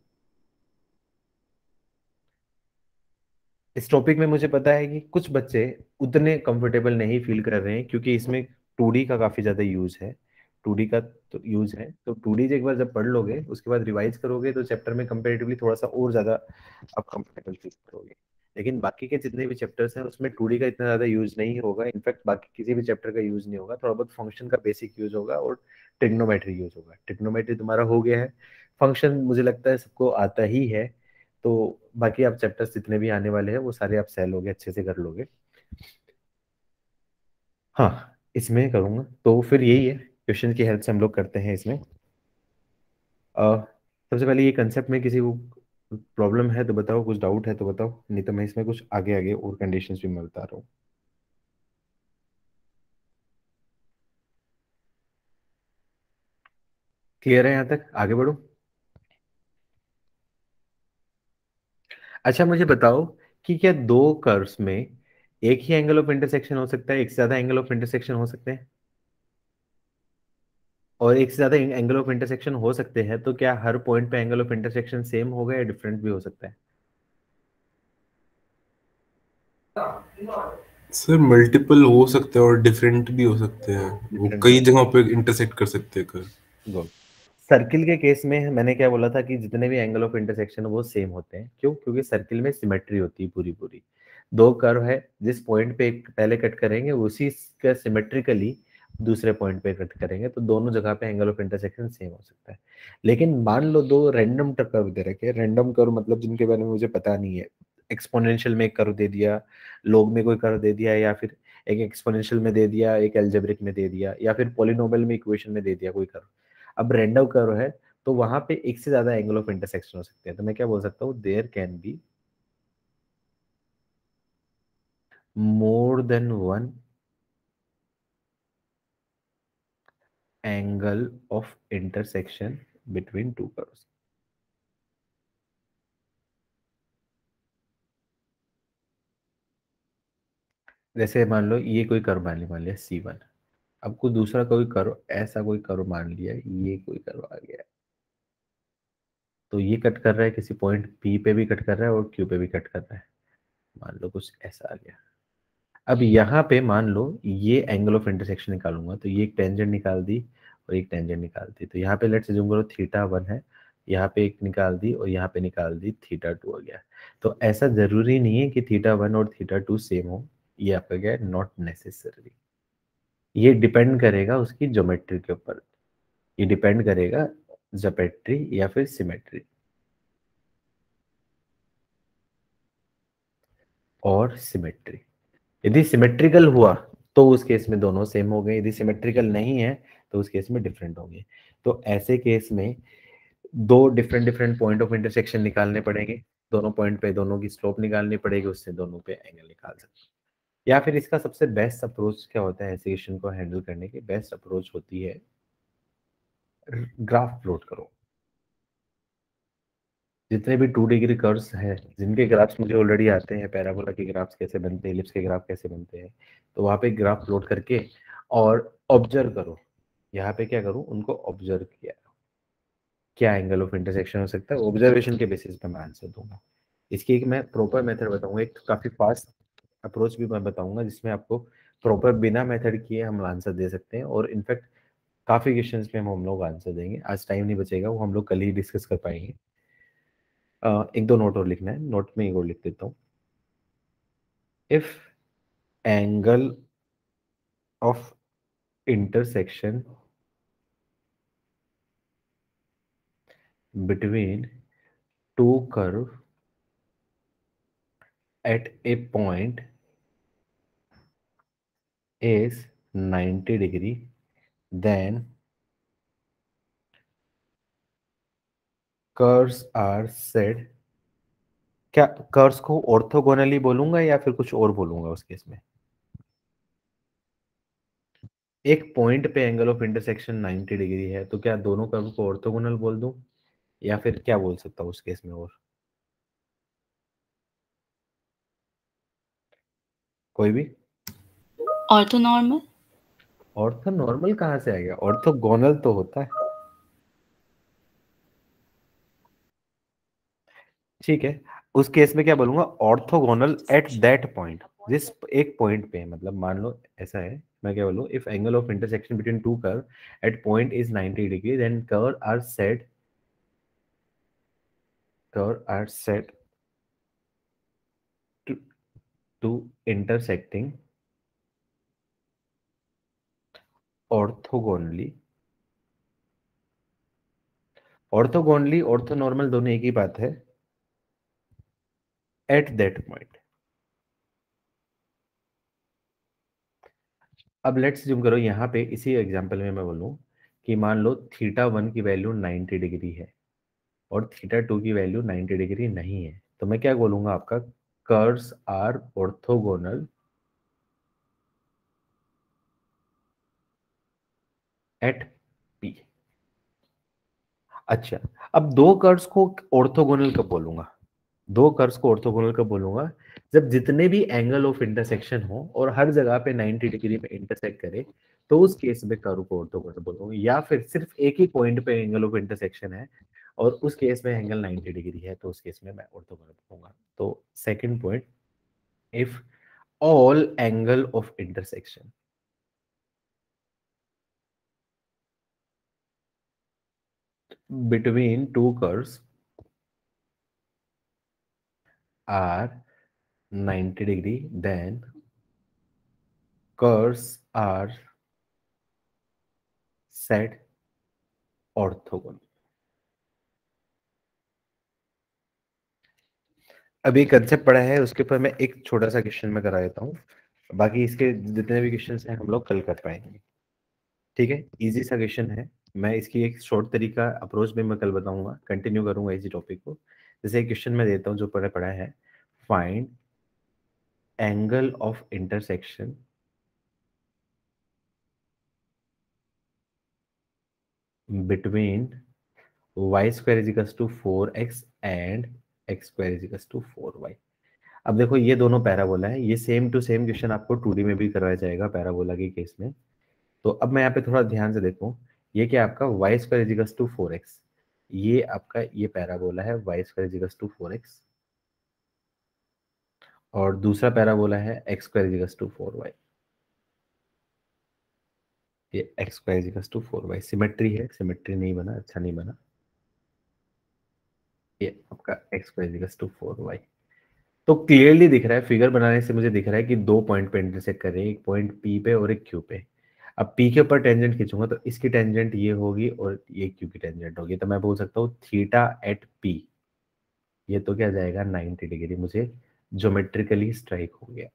A: इस टॉपिक में मुझे पता है कि कुछ बच्चे उतने कंफर्टेबल नहीं फील कर रहे हैं, क्योंकि इसमें 2D का काफी ज्यादा यूज है, 2D का तो यूज है। तो 2D एक बार जब पढ़ लोगे, उसके बाद रिवाइज करोगे, तो चैप्टर में कंपेरेटिवली थोड़ा सा और ज्यादा आप कंफर्टेबल फील करोगे। लेकिन बाकी के जितने भी चैप्टर्स हैं उसमें 2D का इतना ज्यादा यूज नहीं होगा, इनफैक्ट बाकी किसी भी चैप्टर का यूज नहीं होगा, थोड़ा बहुत फंक्शन का बेसिक यूज होगा और ट्रिग्नोमेट्री यूज होगा। ट्रिग्नोमेट्री तुम्हारा हो गया है, फंक्शन मुझे लगता है सबको आता ही है, तो बाकी आप चैप्टर्स जितने भी आने वाले हैं वो सारे आप सह लोगे, अच्छे से कर लोगे। हाँ इसमें करूंगा, तो फिर यही है, क्वेश्चन की हेल्प से हम लोग करते हैं इसमें। सबसे पहले ये कंसेप्ट में किसी को प्रॉब्लम है तो बताओ, कुछ डाउट है तो बताओ, नहीं तो मैं इसमें कुछ आगे आगे और कंडीशंस भी मैं बता रहा हूँ। क्लियर है यहाँ तक, आगे बढ़ो। अच्छा मुझे बताओ कि क्या दो कर्व्स में एक ही एंगल ऑफ इंटरसेक्शन हो सकता है, एक से ज्यादा एंगल ऑफ इंटरसेक्शन हो सकते हैं? और एक से ज्यादा एंगल ऑफ इंटरसेक्शन हो सकते हैं, तो क्या हर पॉइंट पे एंगल ऑफ इंटरसेक्शन सेम होगा या डिफरेंट भी हो सकता है?
F: सर मल्टीपल हो सकते हैं और डिफरेंट भी हो सकते हैं, वो कई जगहों पे इंटरसेक्ट कर सकते हैं कर।
A: गुड। सर्किल के केस में मैंने क्या बोला था कि जितने भी एंगल ऑफ इंटरसेक्शन वो सेम होते हैं। क्यों? क्योंकि सर्किल में सिमेट्री होती है पूरी पूरी। दो कर्व है, जिस पॉइंट पे पहले कट करेंगे उसी का सिमेट्रिकली दूसरे पॉइंट पे कट करेंगे, तो दोनों जगह पे एंगल ऑफ इंटरसेक्शन सेम हो सकता है। लेकिन मान लो दो रैंडम कर्व दे रखे, रैंडम कर्व मतलब जिनके बारे में मुझे पता नहीं है, एक्सपोनेंशियल में एक कर्व दे दिया, लॉग में कोई कर्व दे दिया, या फिर एक एक्सपोनेंशियल में दे दिया, एक अलजेब्रिक में दे दिया, या फिर पॉलिनोमियल में इक्वेशन में दे दिया कोई कर्व। अब रैंडम कर्व है तो वहां पे एक से ज्यादा एंगल ऑफ इंटरसेक्शन हो सकते हैं। तो मैं क्या बोल सकता हूँ, there can be more than one angle of intersection between two curves. जैसे मान लो ये कोई कर्व मान लिया C1, अब कोई दूसरा कोई कर्व, ऐसा कोई कर्व मान लिया, ये कोई कर्व आ गया, तो ये कट कर रहा है किसी पॉइंट P पे भी कट कर रहा है और Q पे भी कट कर रहा है, मान लो कुछ ऐसा आ गया। अब यहाँ पे मान लो ये एंगल ऑफ इंटरसेक्शन निकालूंगा, तो ये एक टेंजेंट निकाल दी और एक टेंजेंट निकाल दी, तो यहाँ पे लेट्स अज्यूम करो θ1 है, यहाँ पे एक निकाल दी और यहाँ पे निकाल दी θ2 हो गया। तो ऐसा जरूरी नहीं है कि θ1 और θ2 सेम हो, ये आपका क्या है, नॉट नेसेसरी। ये डिपेंड करेगा उसकी ज्योमेट्री के ऊपर, ये डिपेंड करेगा ज्योमेट्री या फिर सिमेट्री और सिमेट्री। यदि सिमेट्रिकल हुआ तो उस केस में दोनों सेम हो गए, यदि सिमेट्रिकल नहीं है तो उस केस में डिफरेंट हो गए। तो ऐसे केस में दो different different point of intersection निकालने पड़ेंगे, दोनों पॉइंट पे दोनों की स्लोप निकालनी पड़ेगी, उससे दोनों पे एंगल निकाल सकते हैं। या फिर इसका सबसे बेस्ट अप्रोच क्या होता है, ऐसे क्वेश्चन को हैंडल करने की बेस्ट अप्रोच होती है ग्राफ प्लॉट करो। जितने भी 2 डिग्री कर्व्स हैं जिनके ग्राफ्स मुझे ऑलरेडी आते हैं, पैराबोला के ग्राफ्स कैसे बनते हैं, एलिप्स के ग्राफ कैसे बनते हैं, तो वहां पे ग्राफ प्लॉट करके और ऑब्जर्व करो। यहाँ पे क्या करूँ, उनको ऑब्जर्व किया, क्या एंगल ऑफ इंटरसेक्शन हो सकता है, ऑब्जर्वेशन के बेसिस पे मैं आंसर दूंगा। इसकी एक मैं प्रॉपर मेथड बताऊंगा, एक काफी फास्ट अप्रोच भी मैं बताऊंगा जिसमें आपको प्रॉपर बिना मेथड किए हम आंसर दे सकते हैं, और इनफैक्ट काफी क्वेश्चंस पे हम लोग आंसर देंगे। आज टाइम नहीं बचेगा, वो हम लोग कल ही डिस्कस कर पाएंगे। एक दो नोट और लिखना है, नोट में एक और लिख देता हूँ। If angle of intersection between two curve at a point is 90 degree, then curves are said। क्या कर्व्स को ऑर्थोगोनली बोलूंगा या फिर कुछ और बोलूंगा उस केस में? एक पॉइंट पे एंगल ऑफ इंटरसेक्शन 90 डिग्री है, तो क्या दोनों कर्व को ऑर्थोगोनल बोल दूं या फिर क्या बोल सकता हूँ उस केस में? और कोई भी?
C: ऑर्थोनॉर्मल।
A: ऑर्थोनॉर्मल कहाँ से आएगा, ऑर्थोगोनल तो होता है। ठीक है, उस केस में क्या बोलूंगा, ऑर्थोगोनल एट दैट पॉइंट। जिस एक पॉइंट पे, मतलब मान लो ऐसा है, मैं क्या बोलूं, if angle of intersection between two curve at point is 90 degree, then curve are set to intersecting orthogonally. Orthogonally orthonormal दोनों एक ही बात है, एट दैट पॉइंट। अब लेट्स जूम करो, यहाँ पे इसी एग्जांपल में मैं बोलूं कि मान लो θ1 की वैल्यू 90 डिग्री है और θ2 की वैल्यू 90 डिग्री नहीं है, तो मैं क्या बोलूंगा, आपका curves are orthogonal at P। अच्छा, अब दो कर्व्स को ऑर्थोगोनल कब बोलूंगा, दो कर्व्स को ऑर्थोगोनल कब बोलूंगा, जब जितने भी एंगल ऑफ इंटरसेक्शन हो और हर जगह पे 90 डिग्री में इंटरसेक्ट करे तो उस केस में कर्व को ऑर्थोगोनल बोलूंगा, या फिर सिर्फ एक ही पॉइंट पे एंगल ऑफ इंटरसेक्शन है और उस केस में एंगल 90 डिग्री है तो उस केस में मैं ऑर्थोगोनल बोलूंगा। तो second point, if all angle of intersection between two curves are 90 degree, then curves are said orthogonal। अभी कंसेप्ट पढ़ा है उसके ऊपर मैं एक छोटा सा क्वेश्चन में करा देता हूँ, बाकी इसके जितने भी क्वेश्चन हैं हम लोग कल कर पाएंगे। ठीक है, इजी सा क्वेश्चन है, मैं इसकी एक शॉर्ट तरीका अप्रोच भी मैं कल बताऊंगा, कंटिन्यू करूंगा इसी टॉपिक को। जैसे एक क्वेश्चन मैं देता हूँ जो पढ़ा है, find angle of intersection between y square is equals to 4x and x square is equals to 4y। अब देखो ये दोनों पैराबोला है, ये सेम टू सेम क्वेश्चन आपको 2D में भी करवाया जाएगा पैराबोला के केस में। तो अब मैं यहाँ पे थोड़ा ध्यान से देखूं, ये क्या आपका y square is equals to 4x, ये आपका ये पैराबोला है y square is equals to 4x, और दूसरा पैराबोला है x square is equals to 4y। ये x square is equals to 4y, symmetry है, सिमेट्री नहीं बना, अच्छा नहीं बना। ये आपका x square is equals to 4y। तो क्लियरली दिख रहा है, फिगर बनाने से मुझे दिख रहा है कि दो पॉइंट पे इंटरसेक्ट कर रहे हैं, एक पॉइंट P पे और एक Q पे। अब P के ऊपर टेंजेंट खींचूंगा तो इसकी टेंजेंट ये होगी और ये Q की टेंजेंट होगी, तो मैं बोल सकता हूँ थीटा एट P, ये तो क्या जाएगा 90 डिग्री, मुझे ज्योमेट्रिकली स्ट्राइक हो गया।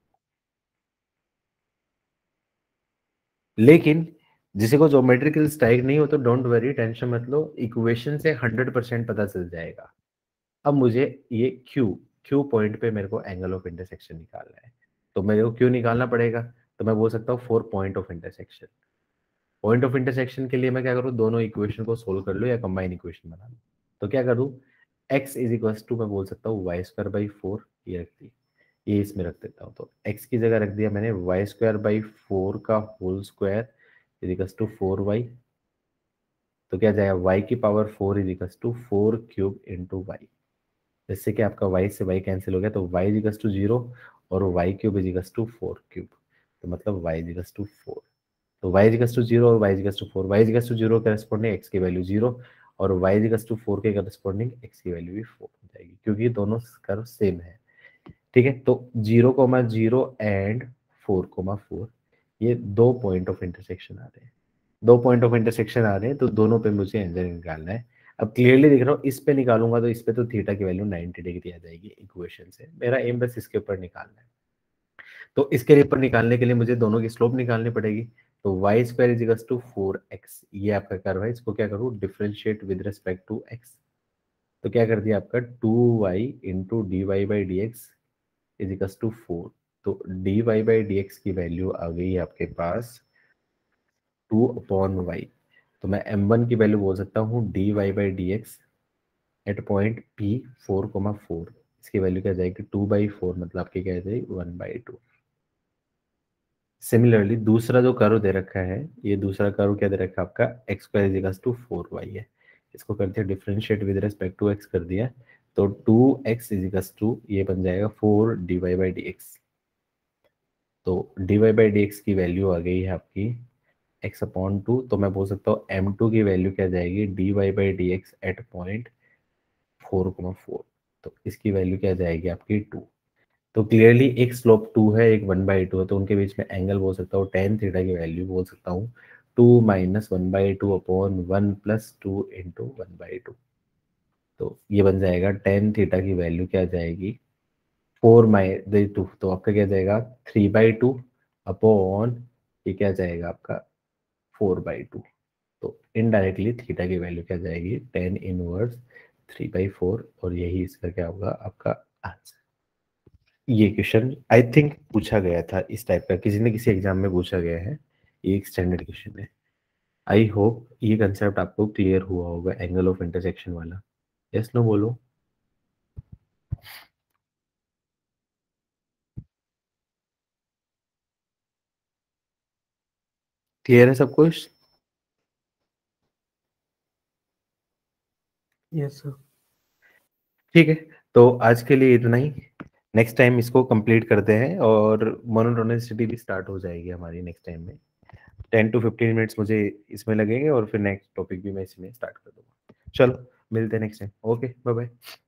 A: लेकिन जिसे को ज्योमेट्रिकल स्ट्राइक नहीं हो तो डोंट वरी, टेंशन मत लो, इक्वेशन से 100% पता चल जाएगा। अब मुझे ये क्यू पॉइंट पे मेरे को एंगल ऑफ इंटरसेक्शन निकालना है, तो मेरे को क्यू निकालना पड़ेगा, तो मैं बोल सकता हूँ 4 point of intersection. Point of intersection के लिए मैं क्या करूँ, दोनों इक्वेशन को सोल्व कर लूँ या कंबाइन इक्वेशन बना लूँ। तो क्या करूँ, x इज इक्वल टू मैं बोल सकता हूँ वाई स्क्वायर बाई 4, ये रख दी, ये इसमें रख देता हूँ। तो x की जगह रख दिया मैंने वाई स्क्वायर बाई 4 का whole square is equal to 4y। तो क्या जाएगा, y की power 4 is equal to 4 cube into y, जिससे कि आपका y से y कैंसिल हो गया, तो y इज इक्वल टू 0 और y cube is equal to 4 cube, तो मतलब y इज इक्वल टू 4। तो y इज इक्वल टू 0 और y is equal to 4, y is equal to 0 corresponding x की वैल्यू 0 और y इज इक्वल टू 4 के corresponding x की value भी 4 हो जाएगी, क्योंकि दोनों कर्व सेम है। ठीक है, तो 0,0 एंड 4,4 ये दो पॉइंट ऑफ इंटरसेक्शन आ रहे हैं, दो पॉइंट ऑफ इंटरसेक्शन आ रहे हैं, तो दोनों पे मुझे एंगल निकालना है। अब क्लियरली दिख रहा हूँ, इस पे निकालूंगा तो इस पे तो थीटा की वैल्यू 90 डिग्री आ जाएगी इक्वेशन से, मेरा एम बस इसके ऊपर निकालना है। तो इसके ऊपर निकालने के लिए मुझे दोनों की स्लोप निकालनी पड़ेगी, तो y square is equal to 4x, ये आपका कर्व है, इसको क्या करूँ differentiate with respect to x। तो क्या कर दिया आपका 2y into d y by D x is equal to 4। तो d y by D x की वैल्यू आ गई है आपके पास 2/y। तो मैं m1 की वैल्यू बोल सकता हूँ d y by D x at point P 4,4, इसकी वैल्यू क्या जाएगी 2/4, मतलब आपकी क्या जाएगी 1/2। सिमिलरली दूसरा जो कर्व दे रखा है, ये दूसरा कर्व क्या दे रखा है आपका x square is equal to 4y है, इसको कर दिया differentiate with respect to x कर दिया, तो 2x इज इक्वल टू ये बन जाएगा 4 dy बाई डी एक्स। तो dy बाई डी एक्स की वैल्यू आ गई है आपकी x/2, तो मैं बोल सकता हूँ m2 की वैल्यू क्या जाएगी dy by D x at point 4,4, तो इसकी वैल्यू क्या जाएगी आपकी 2। तो क्लियरली एक स्लोप 2 है, एक 1/2 है, तो उनके बीच में एंगल बोल सकता हूँ tan थीटा की वैल्यू बोल सकता हूँ 2 माइनस 1/2 अपॉन 1 प्लस 2 इंटू 1/2। तो ये बन जाएगा tan थीटा की वैल्यू क्या जाएगी 4/2, तो आपका क्या जाएगा 3/2 अपॉन ये क्या जाएगा आपका 4/2। तो इनडायरेक्टली थीटा की वैल्यू क्या जाएगी tan इनवर्स 3/4, और यही इसका क्या होगा आपका आंसर। ये क्वेश्चन आई थिंक पूछा गया था, इस टाइप का किसी न किसी एग्जाम में पूछा गया है, ये एक स्टैंडर्ड क्वेश्चन है। आई होप ये कंसेप्ट आपको क्लियर हुआ होगा एंगल ऑफ इंटरसेक्शन वाला। यस नो बोलो। क्लियर है सब कुछ?
E: Yes sir.
A: ठीक है, तो आज के लिए इतना ही। नेक्स्ट टाइम इसको कंप्लीट करते हैं और मोनोटोनिसिटी भी स्टार्ट हो जाएगी हमारी नेक्स्ट टाइम में। 10 to 15 मिनट्स मुझे इसमें लगेंगे और फिर नेक्स्ट टॉपिक भी मैं इसमें स्टार्ट कर दूंगा। चलो मिलते हैं next time. Okay, bye bye.